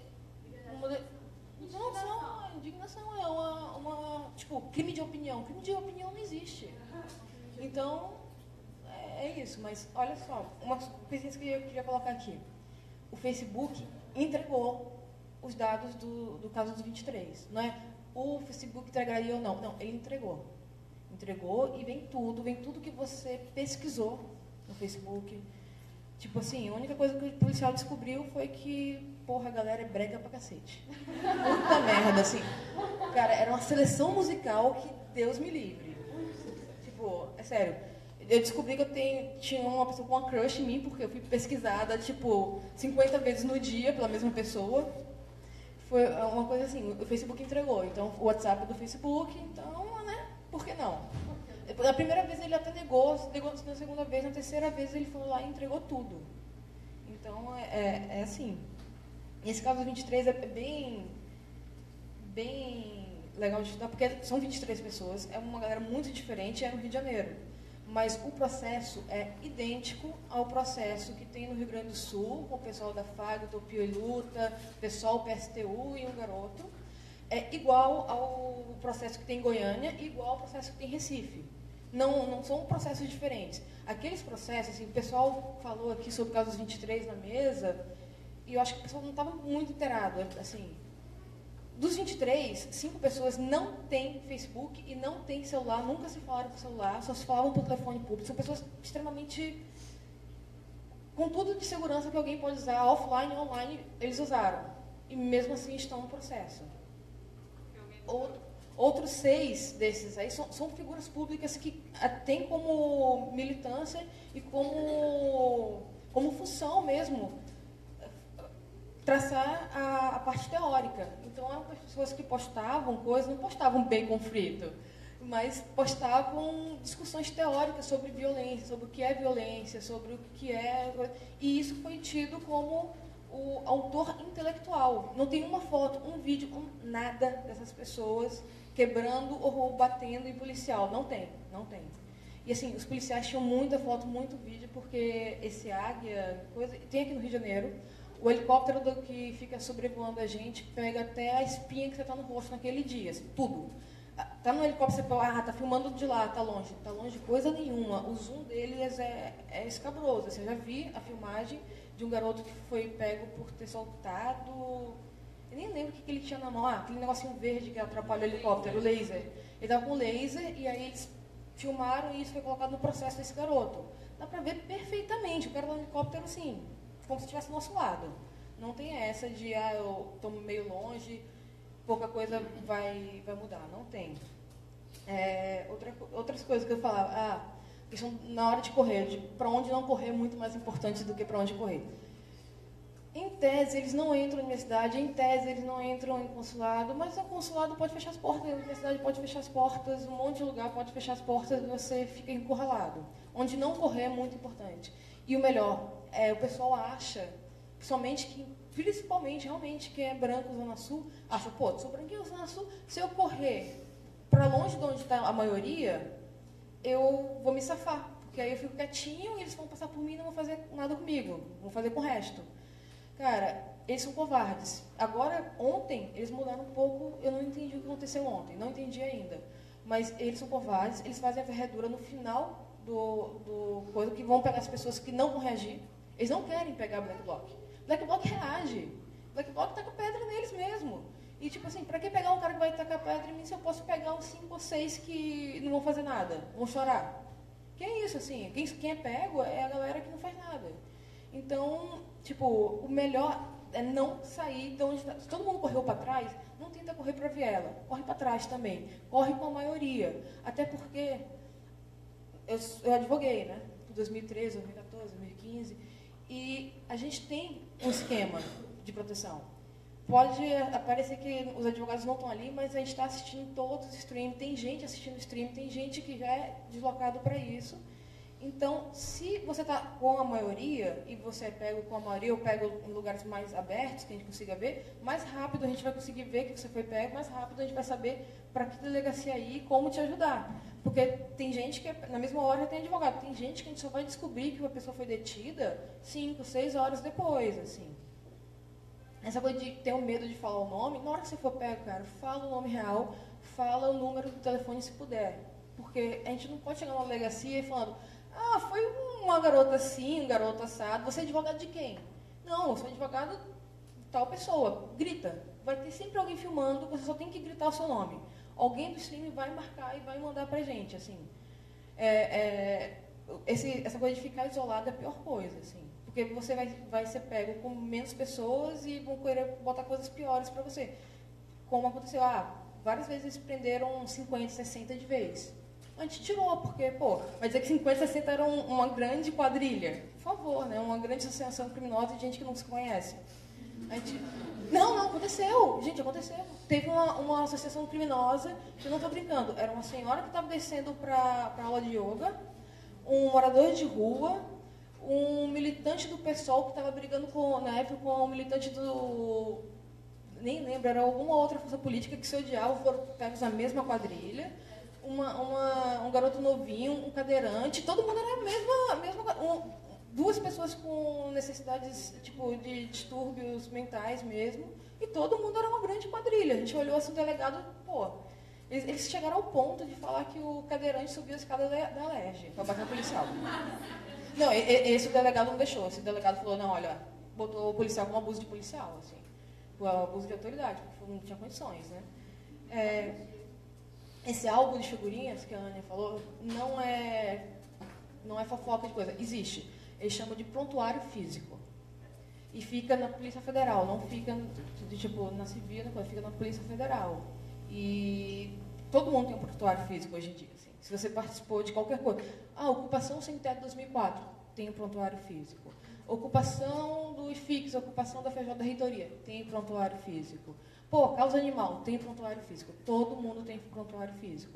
uma indignação, é tipo, crime de opinião. Crime de opinião não existe. Então, é isso. Mas, olha só, uma coisinha que eu queria colocar aqui. O Facebook entregou os dados do caso dos 23. Não é o Facebook entregaria ou não. Não, ele entregou. Entregou e vem tudo que você pesquisou no Facebook. Tipo assim, a única coisa que o policial descobriu foi que, porra, a galera é brega pra cacete. Puta merda, assim. Cara, era uma seleção musical que Deus me livre. Tipo, é sério. Eu descobri que tinha uma pessoa com uma crush em mim, porque eu fui pesquisada, tipo, 50 vezes no dia pela mesma pessoa. Foi uma coisa assim, o Facebook entregou. Então, o WhatsApp é do Facebook, então, né, por que não? Na primeira vez ele até negou na segunda vez, na terceira vez ele foi lá e entregou tudo. Então, é assim. Nesse caso dos 23 é bem legal de estudar, porque são 23 pessoas, é uma galera muito diferente, é no Rio de Janeiro. Mas o processo é idêntico ao processo que tem no Rio Grande do Sul, com o pessoal da FAG, Utopia e Luta, o pessoal do PSTU e um garoto. É igual ao processo que tem em Goiânia e igual ao processo que tem em Recife. Não são processos diferentes. Aqueles processos, assim, o pessoal falou aqui sobre o caso dos 23 na mesa, e eu acho que o pessoal não estava muito inteirado. Assim, dos 23, 5 pessoas não têm Facebook e não têm celular, nunca se falaram por celular, só se falavam por telefone público. São pessoas extremamente... com tudo de segurança que alguém pode usar, offline e online, eles usaram. E mesmo assim estão no processo. Outros 6 desses aí são figuras públicas que têm como militância e como função mesmo traçar a parte teórica. Então, eram pessoas que postavam coisas, não postavam bacon frito. mas postavam discussões teóricas sobre violência, sobre o que é violência, sobre o que é... E isso foi tido como o autor intelectual. Não tem uma foto, um vídeo, nada dessas pessoas quebrando ou batendo em policial. Não tem, não tem. E assim, os policiais tinham muita foto, muito vídeo, porque esse águia, coisa, tem aqui no Rio de Janeiro, o helicóptero que fica sobrevoando a gente pega até a espinha que você está no rosto naquele dia, assim, tudo. Tá no helicóptero, você fala, tá filmando de lá, tá longe coisa nenhuma. O zoom deles é escabroso. Assim, eu já vi a filmagem de um garoto que foi pego por ter soltado... Eu nem lembro o que ele tinha na mão. Aquele negocinho verde que atrapalha o helicóptero, o laser. Ele estava com laser e aí eles filmaram e isso foi colocado no processo desse garoto. Dá pra ver perfeitamente. O cara no helicóptero, assim, como se estivesse do nosso lado. Não tem essa de, eu estou meio longe, pouca coisa vai mudar. Não tem. Outras coisas que eu falava, questão na hora de correr, para onde não correr é muito mais importante do que para onde correr. Em tese, eles não entram na universidade, em tese, eles não entram em consulado, mas o consulado pode fechar as portas, a universidade pode fechar as portas, um monte de lugar pode fechar as portas e você fica encurralado. Onde não correr é muito importante. E o melhor, o pessoal acha, principalmente, realmente, quem é branco, Zona Sul, acha, sou branquinho, Zona Sul, se eu correr para longe de onde está a maioria, eu vou me safar, porque aí eu fico quietinho e eles vão passar por mim e não vão fazer nada comigo, vão fazer com o resto. Cara, eles são covardes. Agora, ontem, eles mudaram um pouco, eu não entendi o que aconteceu ontem, não entendi ainda. Mas eles são covardes, eles fazem a varredura no final do coisa, que vão pegar as pessoas que não vão reagir. Eles não querem pegar Black Bloc. Black Bloc reage. Black Bloc taca pedra neles mesmo. E, tipo assim, pra que pegar um cara que vai tacar pedra em mim se eu posso pegar uns 5 ou 6 que não vão fazer nada, vão chorar? Que é isso, assim, quem é pego é a galera que não faz nada. Então, tipo, o melhor é não sair de onde está. Se todo mundo correu para trás, não tenta correr para a viela, corre para trás também, corre com a maioria. Até porque eu advoguei, né? Em 2013, 2014, 2015, e a gente tem um esquema de proteção. Pode parecer que os advogados não estão ali, mas a gente está assistindo todos os streams, tem gente assistindo stream, tem gente que já é deslocado para isso. Então, se você está com a maioria, e você é pego com a maioria, eu pego em lugares mais abertos, que a gente consiga ver, mais rápido a gente vai conseguir ver que você foi pego, mais rápido a gente vai saber para que delegacia ir e como te ajudar. Porque tem gente que, na mesma hora, já tem advogado. Tem gente que a gente só vai descobrir que uma pessoa foi detida 5, 6 horas depois, assim. Essa coisa de ter um medo de falar o nome, na hora que você for pego, cara, fala o nome real, fala o número do telefone se puder. Porque a gente não pode chegar na delegacia e falando, foi uma garota assim, um garoto assado, você é advogado de quem? Não, eu sou advogado de tal pessoa. Grita. Vai ter sempre alguém filmando, você só tem que gritar o seu nome. Alguém do stream vai marcar e vai mandar pra gente, assim. Essa coisa de ficar isolado é a pior coisa, assim. Porque você vai ser pego com menos pessoas e vão querer botar coisas piores para você. Como aconteceu, várias vezes eles prenderam 50, 60 de vez. A gente tirou, porque, vai dizer que 50, 60 eram uma grande quadrilha. Por favor, né? Uma grande associação criminosa de gente que não se conhece. A gente... Não, aconteceu. Gente, aconteceu. Teve uma associação criminosa, eu não estou brincando, era uma senhora que estava descendo para aula de yoga, um morador de rua, um militante do PSOL que estava brigando na época com um militante do... Nem lembro, era alguma outra força política que se odiava, foram pegos na mesma quadrilha. Um garoto novinho, um cadeirante, todo mundo era a mesma duas pessoas com necessidades tipo de distúrbios mentais mesmo, e todo mundo era uma grande quadrilha. A gente olhou assim, o delegado, eles chegaram ao ponto de falar que o cadeirante subiu a escada da Alerj para bater no policial. Não, esse o delegado não deixou. Esse delegado falou, não, olha, botou o policial como abuso de policial, assim, com abuso de autoridade, porque não tinha condições, né? Esse álbum de figurinhas que a Ania falou não é fofoca de coisa. Existe. Eles chamam de prontuário físico. E fica na Polícia Federal, não fica na civil, fica na Polícia Federal. E todo mundo tem um prontuário físico hoje em dia. Assim. Se você participou de qualquer coisa. Ocupação sem teto 2004, tem um prontuário físico. Ocupação do IFIX, ocupação da FJ da Reitoria, tem prontuário físico. Causa animal, tem prontuário físico. Todo mundo tem prontuário físico.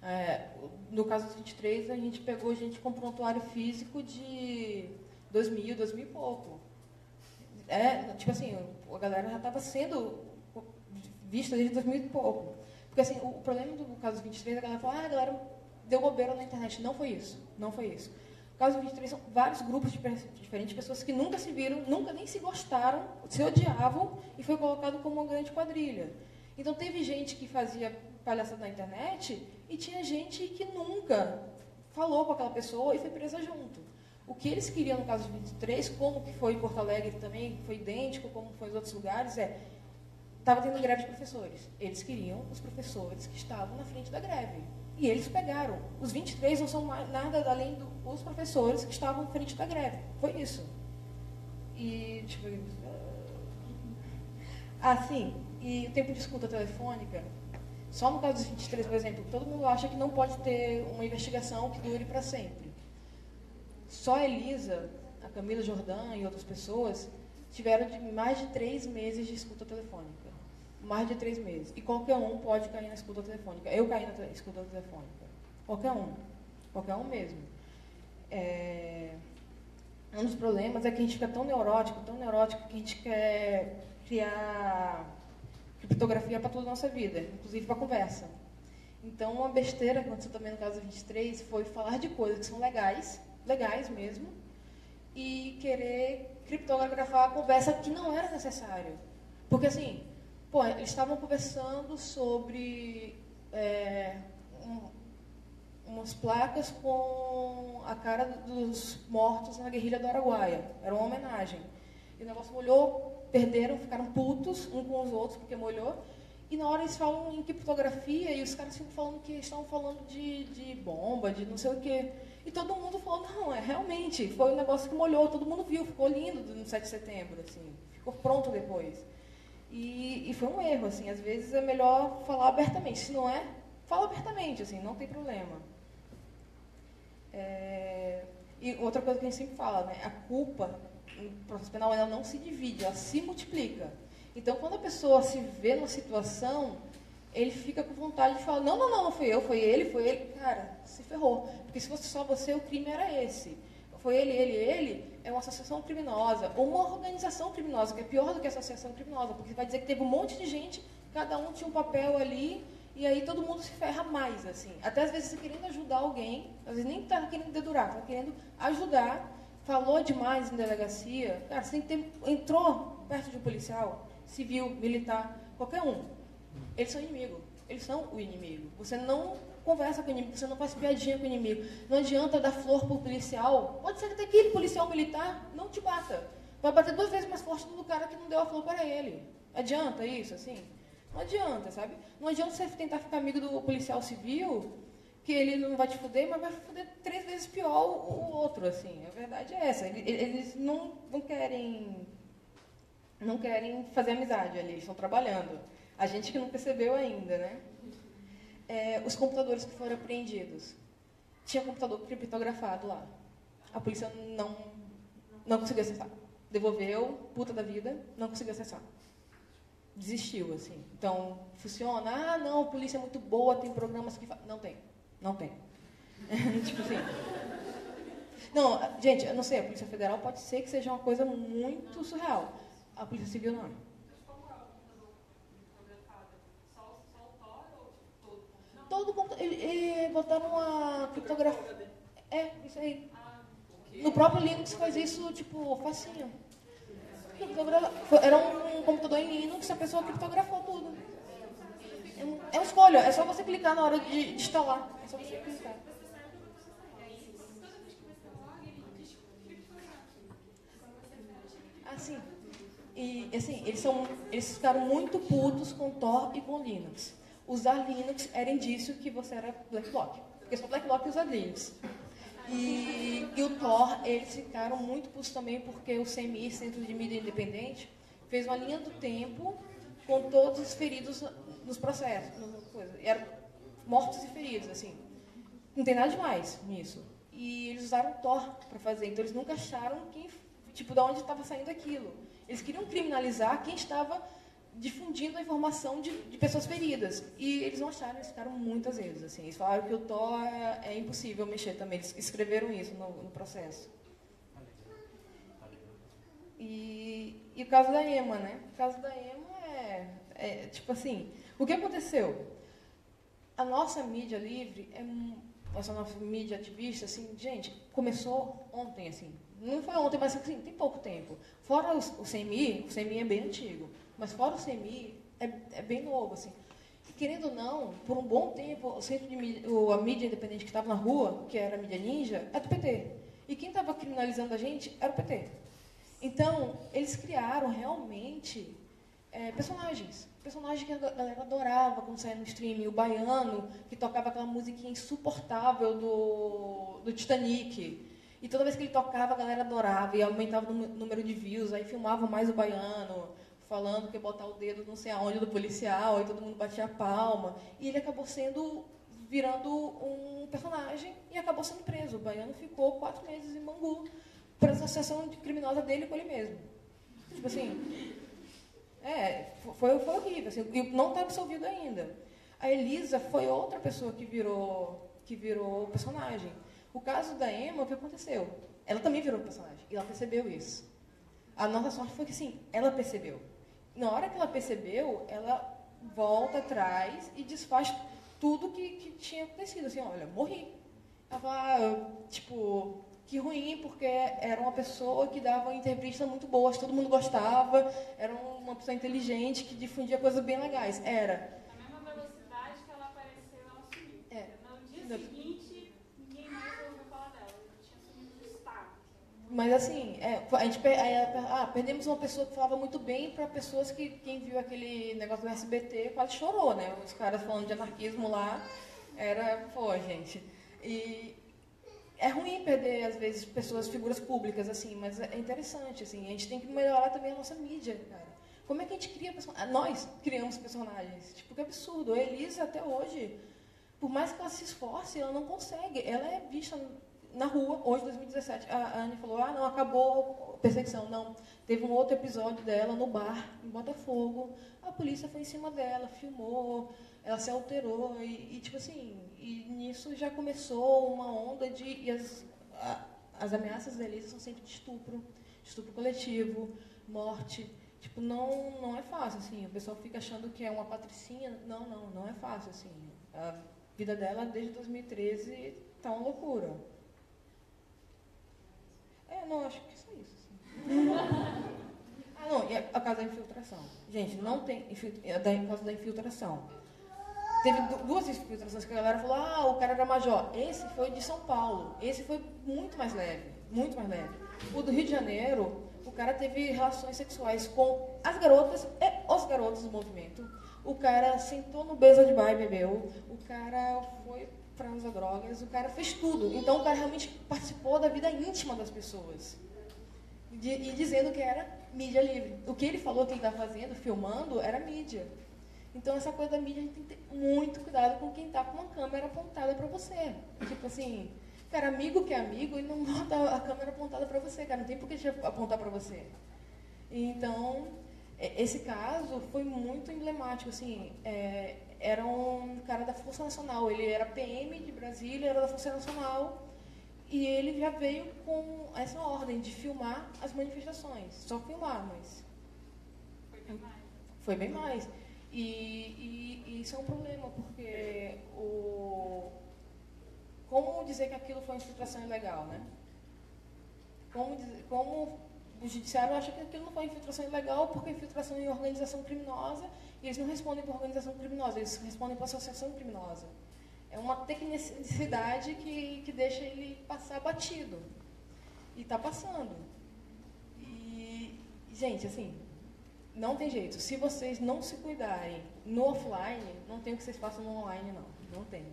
No caso dos 23, a gente pegou gente com prontuário físico de 2000 e pouco. Tipo assim, a galera já estava sendo vista desde 2000 e pouco. Porque assim, o problema do caso 23, a galera falou, a galera deu bobeira na internet. Não foi isso. Não foi isso. O caso 23 são vários grupos de diferentes pessoas que nunca se viram, nunca nem se gostaram, se odiavam e foi colocado como uma grande quadrilha. Então teve gente que fazia palhaçada na internet e tinha gente que nunca falou com aquela pessoa e foi presa junto. O que eles queriam no caso de 23, como que foi em Porto Alegre também, foi idêntico, como foi em outros lugares, estava tendo greve de professores. Eles queriam os professores que estavam na frente da greve. E eles pegaram. Os 23 não são nada além dos professores que estavam na frente da greve. Foi isso. E, tipo... sim. E o tempo de escuta telefônica, só no caso dos 23, por exemplo, todo mundo acha que não pode ter uma investigação que dure para sempre. Só a Elisa, a Camila Jordã e outras pessoas tiveram mais de 3 meses de escuta telefônica. Mais de 3 meses. E qualquer um pode cair na escuta telefônica. Eu caí na escuta telefônica. Qualquer um. Qualquer um mesmo. Um dos problemas é que a gente fica tão neurótico, que a gente quer criar criptografia para toda a nossa vida, inclusive para conversa. Então, uma besteira que aconteceu também no caso 23 foi falar de coisas que são legais mesmo, e querer criptografar a conversa que não era necessário. Porque, assim, eles estavam conversando sobre umas placas com a cara dos mortos na guerrilha do Araguaia. Era uma homenagem. E o negócio molhou, perderam, ficaram putos uns com os outros porque molhou. E na hora eles falam em criptografia e os caras ficam falando que estavam falando de bomba, de não sei o quê. E todo mundo falou, não, realmente, foi um negócio que molhou, todo mundo viu, ficou lindo no 7 de setembro, assim, ficou pronto depois. E foi um erro, assim, às vezes é melhor falar abertamente. Se não fala abertamente, assim, não tem problema. E outra coisa que a gente sempre fala, né, a culpa no processo penal ela não se divide, ela se multiplica. Então, quando a pessoa se vê numa situação, ele fica com vontade de falar, não fui eu, foi ele. Cara, se ferrou. Porque se fosse só você, o crime era esse. Foi ele, é uma associação criminosa, ou uma organização criminosa, que é pior do que associação criminosa, porque vai dizer que teve um monte de gente, cada um tinha um papel ali, e aí todo mundo se ferra mais, assim. Até às vezes você querendo ajudar alguém, às vezes nem está querendo dedurar, está querendo ajudar, falou demais em delegacia, cara, você tem que ter, entrou perto de um policial, civil, militar, qualquer um. Eles são inimigo, eles são o inimigo. Você não conversa com o inimigo, você não faz piadinha com o inimigo. Não adianta dar flor pro policial. Pode ser que até aquele policial militar não te bata. Vai bater 2 vezes mais forte do cara que não deu a flor para ele. Adianta isso, assim? Não adianta, sabe? Não adianta você tentar ficar amigo do policial civil, que ele não vai te fuder, mas vai fuder 3 vezes pior o outro, assim. A verdade é essa. Eles não querem fazer amizade ali, eles estão trabalhando. A gente que não percebeu ainda, né? Os computadores que foram apreendidos. Tinha computador criptografado lá. A polícia não conseguiu acessar. Devolveu, puta da vida, não conseguiu acessar. Desistiu, assim. Então, funciona. Não, a polícia é muito boa, tem programas que... Não tem. Tipo assim... Não, gente, eu não sei, a Polícia Federal pode ser que seja uma coisa muito surreal. A Polícia Civil não. Todo computador. Botaram uma criptografia. Isso aí. No próprio Linux faz isso, tipo, facinho. Era um computador em Linux, a pessoa criptografou tudo. É uma escolha, é só você clicar na hora de instalar. É só você clicar. Assim. E assim, eles ficaram muito putos com Tor e com Linux. Usar Linux era indício que você era Black Bloc, porque só Black Bloc usa Linux. E o Tor, eles ficaram muito putos também porque o CMI, Centro de Mídia Independente, fez uma linha do tempo com todos os feridos nos processos, eram mortos e feridos, assim. Não tem nada demais nisso. E eles usaram Tor para fazer, então eles nunca acharam de onde estava saindo aquilo. Eles queriam criminalizar quem estava difundindo a informação de pessoas feridas. E eles não acharam, eles ficaram muitas vezes. Assim, eles falaram que o Thor é impossível mexer também. Eles escreveram isso no processo. E o caso da Emma, né? O caso da Emma é tipo assim, o que aconteceu? A nossa mídia livre, essa nossa mídia ativista, assim, gente, começou ontem, assim. Não foi ontem, mas assim, tem pouco tempo. Fora o CMI é bem antigo, mas fora o CMI é bem novo, assim. E, querendo ou não, por um bom tempo, o centro de mídia, a mídia independente que estava na rua, que era a mídia ninja, é do PT. E quem estava criminalizando a gente era o PT. Então, eles criaram realmente personagens que a galera adorava quando saía no streaming. O Baiano, que tocava aquela musiquinha insuportável do Titanic. E toda vez que ele tocava, a galera adorava e aumentava o número de views. Aí filmavam mais o Baiano, falando que ia botar o dedo não sei aonde do policial, aí todo mundo batia a palma. E ele acabou virando um personagem e acabou sendo preso. O Baiano ficou 4 meses em Bangu por associação criminosa dele com ele mesmo. Tipo assim, foi horrível, assim, e não está absolvido ainda. A Elisa foi outra pessoa que virou personagem. O caso da Emma, o que aconteceu? Ela também virou personagem, e ela percebeu isso. A nossa sorte foi que, sim, ela percebeu. Na hora que ela percebeu, ela volta atrás e desfaz tudo que tinha acontecido. Assim, olha, morri. Ela fala, que ruim, porque era uma pessoa que dava entrevistas muito boas, todo mundo gostava, era uma pessoa inteligente, que difundia coisas bem legais. Era. Na mesma velocidade que ela apareceu, ela sumiu. No dia seguinte, ninguém mais ouviu falar dela. Ela tinha sumido do estado. Mas assim, perdemos uma pessoa que falava muito bem para pessoas que, quem viu aquele negócio do SBT, quase chorou, né? Os caras falando de anarquismo lá, gente. E é ruim perder, às vezes, figuras públicas, assim, mas é interessante, assim, a gente tem que melhorar também a nossa mídia, cara. Como é que a gente cria personagens? Nós criamos personagens. Tipo, que absurdo. A Elisa, até hoje, por mais que ela se esforce, ela não consegue. Ela é vista na rua, hoje, 2017. A Anne falou, não, acabou a perseguição. Não, teve um outro episódio dela no bar, em Botafogo. A polícia foi em cima dela, filmou, ela se alterou. E tipo assim, e nisso já começou uma onda de... E as ameaças da Elisa são sempre de estupro coletivo, morte. Tipo, não é fácil, assim. O pessoal fica achando que é uma patricinha. Não é fácil, assim. A vida dela, desde 2013, tá uma loucura. Acho que é só isso, assim. E a causa da infiltração. Gente, não tem... A causa da infiltração. Teve 2 infiltrações que a galera falou, o cara era major. Esse foi de São Paulo. Esse foi muito mais leve. Muito mais leve. O do Rio de Janeiro... O cara teve relações sexuais com as garotas e os garotos do movimento. O cara sentou no Beza de bar e bebeu. O cara foi para usar drogas. O cara fez tudo. Então, o cara realmente participou da vida íntima das pessoas. E dizendo que era mídia livre. O que ele falou que ele estava fazendo, filmando, era mídia. Então, essa coisa da mídia, a gente tem que ter muito cuidado com quem está com uma câmera apontada para você. Tipo assim... Cara, amigo que é amigo e não bota a câmera apontada para você, cara. Não tem por que apontar para você. Então, esse caso foi muito emblemático, assim. Era um cara da Força Nacional. Ele era PM de Brasília, era da Força Nacional. E ele já veio com essa ordem de filmar as manifestações. Só filmar, mas... Foi bem mais. E isso é um problema, porque como dizer que aquilo foi uma infiltração ilegal, né? Como o judiciário acha que aquilo não foi infiltração ilegal porque infiltração em organização criminosa, e eles não respondem por organização criminosa, eles respondem por associação criminosa. É uma tecnicidade que deixa ele passar batido. E está passando. E, gente, assim, não tem jeito. Se vocês não se cuidarem no offline, não tem o que vocês façam no online, não. Não tem.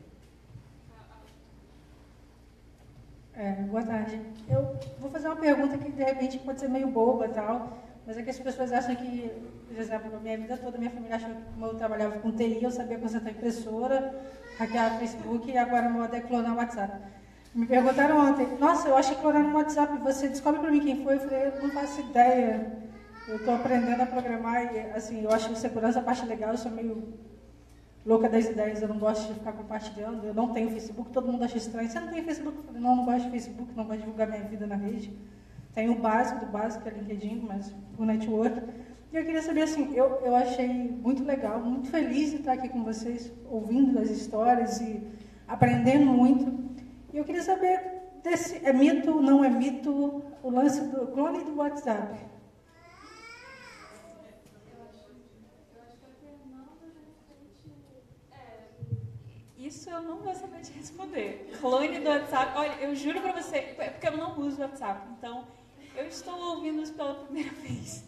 Boa tarde. Eu vou fazer uma pergunta que, de repente, pode ser meio boba e tal, mas é que as pessoas acham que, por exemplo, na minha vida toda, minha família achou que, como eu trabalhava com TI, eu sabia consertar impressora, hackear Facebook e agora meu modo é clonar o WhatsApp. Me perguntaram ontem, nossa, eu acho que clonar no WhatsApp, você descobre para mim quem foi? Eu falei, eu não faço ideia. Eu estou aprendendo a programar e, assim, eu acho segurança a parte legal, eu sou meio louca das ideias, eu não gosto de ficar compartilhando, eu não tenho Facebook, todo mundo acha estranho. Você não tem Facebook? Eu falei, não, não gosto de Facebook, não gosto de divulgar minha vida na rede. Tenho o básico do básico, que é LinkedIn, mas o network. E eu queria saber, assim, eu achei muito legal, muito feliz de estar aqui com vocês, ouvindo as histórias e aprendendo muito. E eu queria saber desse, é mito, não é mito, o lance do clone do WhatsApp. Isso eu não vou saber te responder. Clone do WhatsApp. Olha, eu juro pra você, é porque eu não uso o WhatsApp. Então, eu estou ouvindo isso pela primeira vez.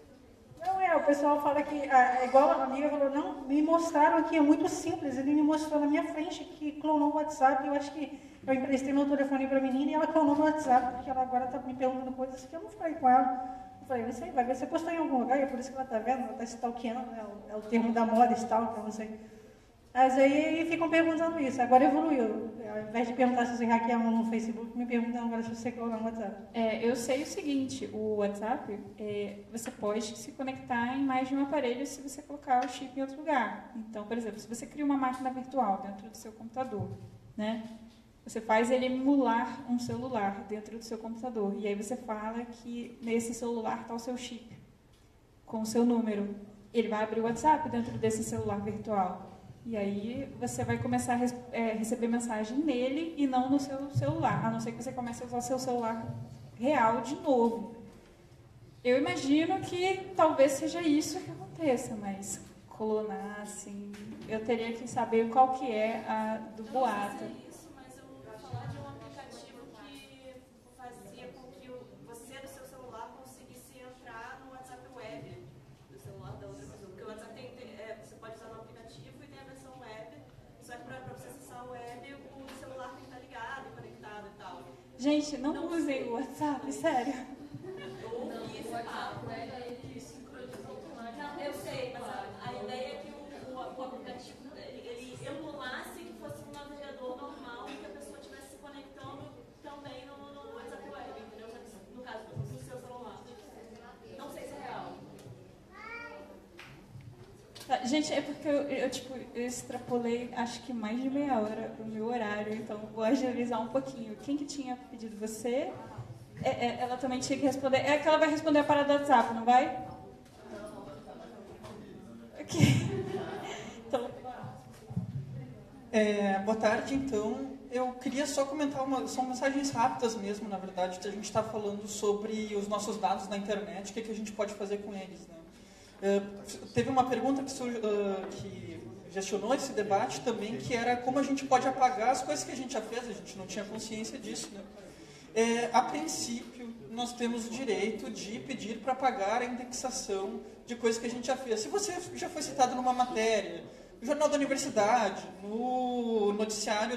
Não é, o pessoal fala que, igual a amiga falou, não, me mostraram aqui, é muito simples. Ele me mostrou na minha frente que clonou o WhatsApp. Eu acho que eu emprestei meu telefone pra menina e ela clonou no WhatsApp, porque ela agora tá me perguntando coisas que eu não falei com ela. Eu falei, não sei, vai ver, você postou em algum lugar, e é por isso que ela tá vendo, ela tá stalkeando, né? É o termo da moda, stalker, eu não sei. Mas aí ficam perguntando isso. Agora evoluiu. Ao invés de perguntar se você hackeava no Facebook, me perguntam agora se você clonou no WhatsApp. Eu sei o seguinte, o WhatsApp, você pode se conectar em mais de um aparelho se você colocar o chip em outro lugar. Então, por exemplo, se você cria uma máquina virtual dentro do seu computador, né? Você faz ele emular um celular dentro do seu computador. E aí você fala que nesse celular está o seu chip, com o seu número. Ele vai abrir o WhatsApp dentro desse celular virtual. E aí você vai começar a receber mensagem nele e não no seu celular, a não ser que você comece a usar seu celular real de novo. Eu imagino que talvez seja isso que aconteça, mas clonar, assim, eu teria que saber qual que é a do boato. Isso, mas eu vou falar de um aplicativo que fazia com que você do seu celular conseguisse entrar no WhatsApp web do celular da outra pessoa. Porque o WhatsApp você pode usar no aplicativo e tem a versão web, só que para você acessar o web, o celular tem que estar ligado, conectado e tal. Gente, não usem o WhatsApp, sério. Eu ouvi esse papo. Ele sincroniza automaticamente. Não, eu sei, mas a ideia é que o aplicativo ele emulasse que fosse um navegador normal e que a pessoa estivesse se conectando também no WhatsApp web, entendeu? No caso do seu celular. Não sei se é real. Tá, gente, é porque eu extrapolei acho que mais de meia hora o meu horário, então vou agilizar um pouquinho. Quem que tinha pedido você? Ela também tinha que responder. É que ela vai responder a parada do WhatsApp, não vai? Ok. Então, boa tarde, então. Eu queria só comentar, são mensagens rápidas mesmo, na verdade, que a gente está falando sobre os nossos dados na internet, o que a gente pode fazer com eles, né? Teve uma pergunta que gestionou esse debate também, que era como a gente pode apagar as coisas que a gente já fez, a gente não tinha consciência disso, né? A princípio, nós temos o direito de pedir para apagar a indexação de coisas que a gente já fez. Se você já foi citado numa matéria, no jornal da universidade, no noticiário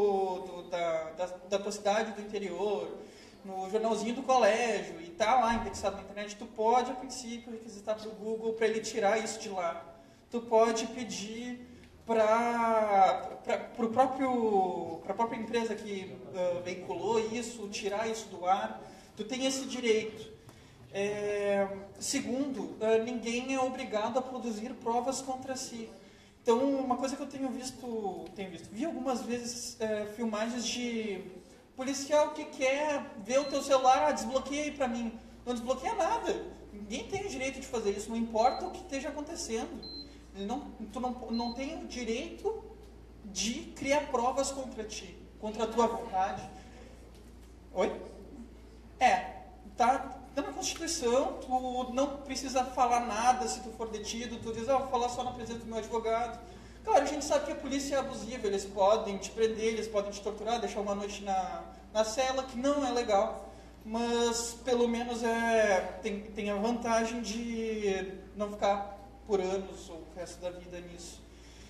da tua cidade, do interior, no jornalzinho do colégio, e está lá indexado na internet, tu pode, a princípio, requisitar para o Google para ele tirar isso de lá. Tu pode pedir para a própria empresa que veiculou isso, tirar isso do ar. Tu tem esse direito. Segundo, ninguém é obrigado a produzir provas contra si. Então, uma coisa que eu vi algumas vezes filmagens de policial que quer ver o teu celular, desbloqueia aí para mim. Não desbloqueia nada. Ninguém tem o direito de fazer isso, não importa o que esteja acontecendo. Tu não tem o direito de criar provas contra ti, contra a tua vontade. Oi? Tá na Constituição, tu não precisa falar nada se tu for detido, tu diz, vou falar só na presença do meu advogado. Claro, a gente sabe que a polícia é abusiva, eles podem te prender, eles podem te torturar, deixar uma noite na cela, que não é legal, mas pelo menos tem a vantagem de não ficar por anos ou o resto da vida nisso.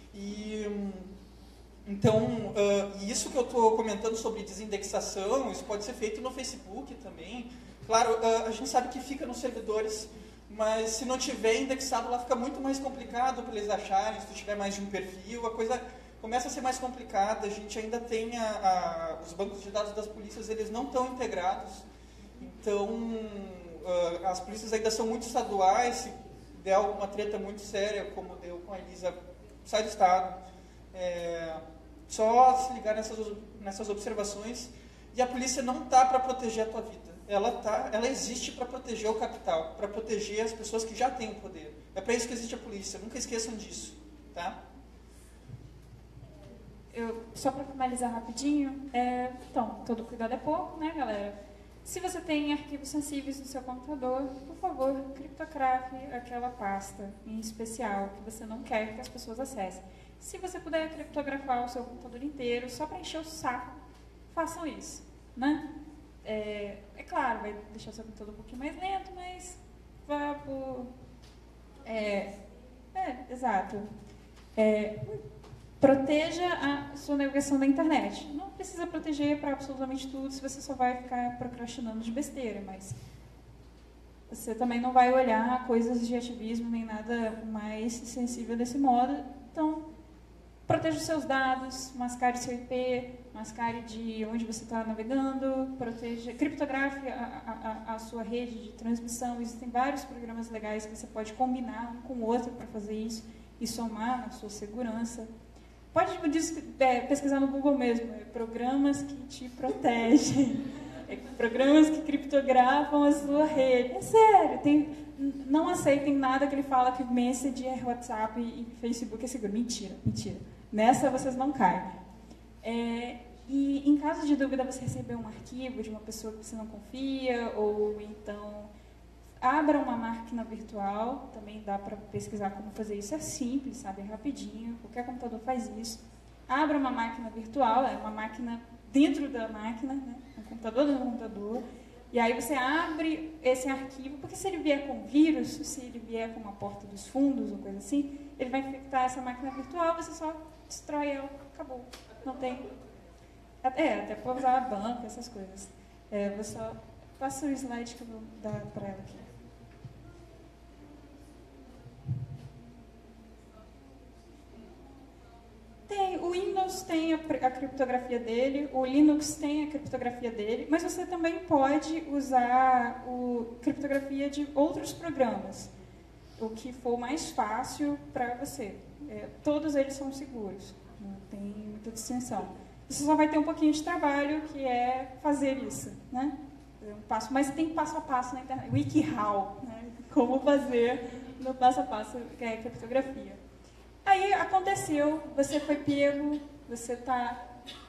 Então, isso que eu estou comentando sobre desindexação, isso pode ser feito no Facebook também. Claro, a gente sabe que fica nos servidores, mas se não tiver indexado lá fica muito mais complicado para eles acharem. Se tu tiver mais de um perfil, a coisa começa a ser mais complicada. A gente ainda tem os bancos de dados das polícias, eles não estão integrados. Então, as polícias ainda são muito estaduais, se der alguma treta muito séria, como deu com a Elisa, sai do estado. Só se ligar nessas observações. E a polícia não está para proteger a tua vida. Ela existe para proteger o capital, para proteger as pessoas que já têm o poder. É para isso que existe a polícia. Nunca esqueçam disso, tá? Só para finalizar rapidinho, então, todo cuidado é pouco, né, galera? Se você tem arquivos sensíveis no seu computador, por favor, criptografe aquela pasta em especial que você não quer que as pessoas acessem. Se você puder criptografar o seu computador inteiro, só para encher o saco, façam isso, né? É claro, vai deixar o seu computador um pouquinho mais lento, mas vá por... exato. Proteja a sua navegação da internet. Não precisa proteger para absolutamente tudo, se você só vai ficar procrastinando de besteira, mas você também não vai olhar coisas de ativismo nem nada mais sensível desse modo. Então, proteja os seus dados, mascare seu IP, mascare de onde você está navegando, criptografe a sua rede de transmissão. Existem vários programas legais que você pode combinar um com o outro para fazer isso e somar na sua segurança. Pode pesquisar no Google mesmo, programas que te protegem, programas que criptografam a sua rede. É sério, não aceitem nada que ele fala que Messenger, WhatsApp e Facebook é seguro. Mentira, mentira. Nessa vocês não caem. E em caso de dúvida, você receber um arquivo de uma pessoa que você não confia, ou então abra uma máquina virtual, também dá para pesquisar como fazer isso, é simples, sabe, é rapidinho, qualquer computador faz isso. Abra uma máquina virtual, é uma máquina dentro da máquina, né? Um computador dentro do computador, e aí você abre esse arquivo, porque se ele vier com vírus, se ele vier com uma porta dos fundos ou coisa assim, ele vai infectar essa máquina virtual, você só destrói ela, acabou, não tem... até para usar a banca, essas coisas. Vou só... Passa o slide que eu vou dar para ela aqui. O Windows tem a criptografia dele, o Linux tem a criptografia dele, mas você também pode usar a criptografia de outros programas, o que for mais fácil para você. Todos eles são seguros, não tem muita distinção. Você só vai ter um pouquinho de trabalho, que é fazer isso, né? Mas tem passo a passo na internet, WikiHow, né? Como fazer no passo a passo, que é a criptografia. Aí aconteceu, você foi pego, você está...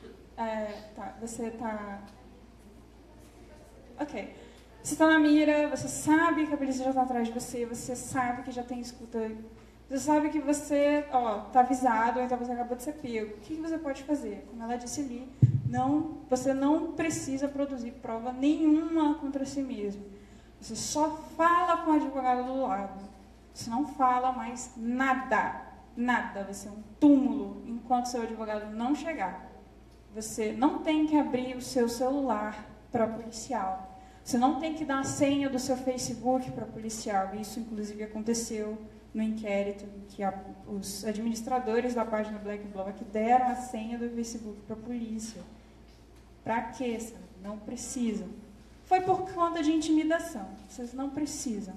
Ok. Você está na mira, você sabe que a polícia já está atrás de você, você sabe que já tem escuta, você sabe que você está avisado, então você acabou de ser pego. O que você pode fazer? Como ela disse ali, você não precisa produzir prova nenhuma contra si mesmo. Você só fala com o advogado do lado. Você não fala mais nada. Nada. Vai ser um túmulo enquanto seu advogado não chegar. Você não tem que abrir o seu celular para policial. Você não tem que dar a senha do seu Facebook para policial. Isso, inclusive, aconteceu no inquérito em que os administradores da página Black Bloc deram a senha do Facebook para a polícia. Para quê? Não precisam. Foi por conta de intimidação. Vocês não precisam.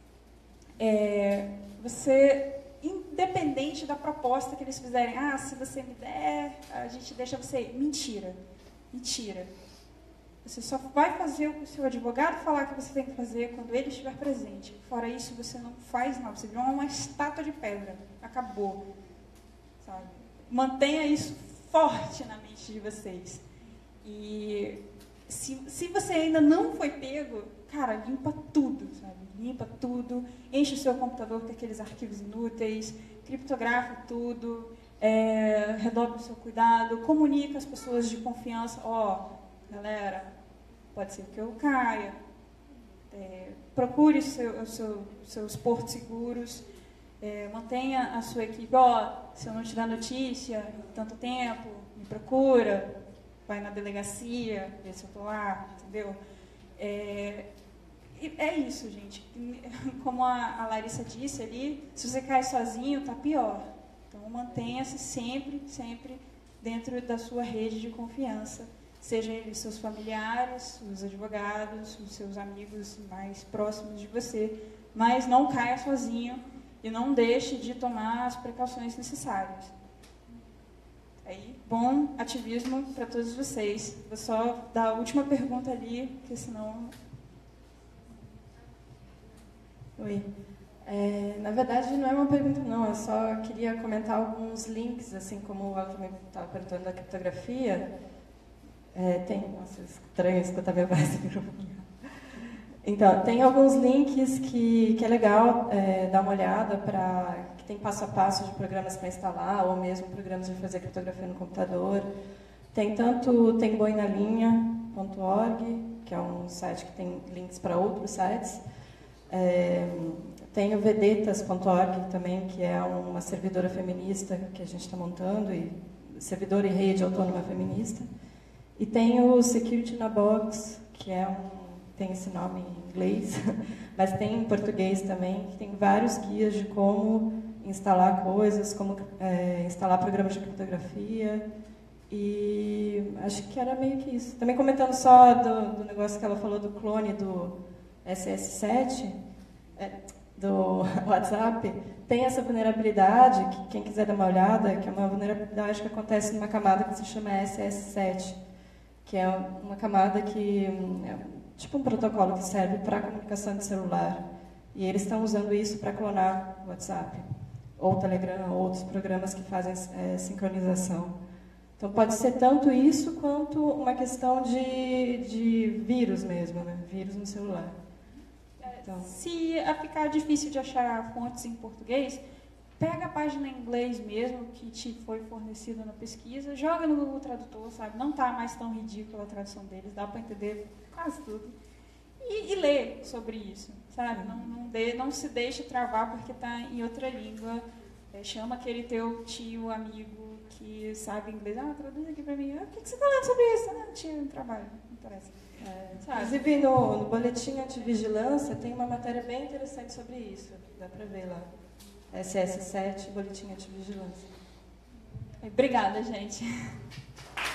Você, independente da proposta que eles fizerem, se você me der, a gente deixa você ir. Mentira. Mentira. Você só vai fazer o que o seu advogado falar que você tem que fazer quando ele estiver presente. Fora isso, você não faz nada. Você virou uma estátua de pedra. Acabou. Sabe? Mantenha isso forte na mente de vocês. E se você ainda não foi pego, cara, limpa tudo, sabe? Limpa tudo, enche o seu computador com aqueles arquivos inúteis, criptografa tudo, redobre o seu cuidado, comunica as pessoas de confiança, galera, pode ser que eu caia, procure seus portos seguros, mantenha a sua equipe, se eu não te dar notícia em tanto tempo, me procura, vai na delegacia, vê se eu estou lá, entendeu? É isso, gente. Como a Larissa disse ali, se você cai sozinho, está pior. Então, mantenha-se sempre, sempre dentro da sua rede de confiança. sejam eles seus familiares, os advogados, os seus amigos mais próximos de você, mas não caia sozinho e não deixe de tomar as precauções necessárias. Aí, bom ativismo para todos vocês. Vou só dar a última pergunta ali, porque senão... Oi. Na verdade, não é uma pergunta, não. Eu só queria comentar alguns links, assim como ela também estava perguntando da criptografia. Nossa, estranho escutar minha voz no microfone. Então, tem alguns links que é legal dar uma olhada, que tem passo a passo de programas para instalar, ou mesmo programas de fazer criptografia no computador. Tem boinalinha.org, que é um site que tem links para outros sites. Tem o vedetas.org também, que é uma servidora feminista que a gente está montando, servidora e rede autônoma feminista. E tem o Security in a Box, que tem esse nome em inglês, mas tem em português também, que tem vários guias de como instalar coisas, como instalar programas de criptografia. E acho que era meio que isso. Também comentando só do negócio que ela falou do clone do SS7, do WhatsApp, tem essa vulnerabilidade, que quem quiser dar uma olhada, que é uma vulnerabilidade que acontece numa camada que se chama SS7, que é uma camada que é tipo um protocolo que serve para a comunicação de celular. E eles estão usando isso para clonar o WhatsApp, ou o Telegram, ou outros programas que fazem sincronização. Então pode ser tanto isso, quanto uma questão de vírus mesmo, né? Vírus no celular. Então, se ficar difícil de achar fontes em português, pega a página em inglês mesmo, que te foi fornecida na pesquisa, joga no Google Tradutor, sabe? Não está mais tão ridícula a tradução deles, dá para entender quase tudo. E lê sobre isso, sabe? Não se deixe travar porque está em outra língua. Chama aquele teu tio, amigo, que sabe inglês. Traduz aqui para mim. O que você está lendo sobre isso? Tio, trabalho, não interessa. Inclusive, no boletim antivigilância tem uma matéria bem interessante sobre isso. Dá para ver lá. SS7, boletim antivigilância. Obrigada, gente.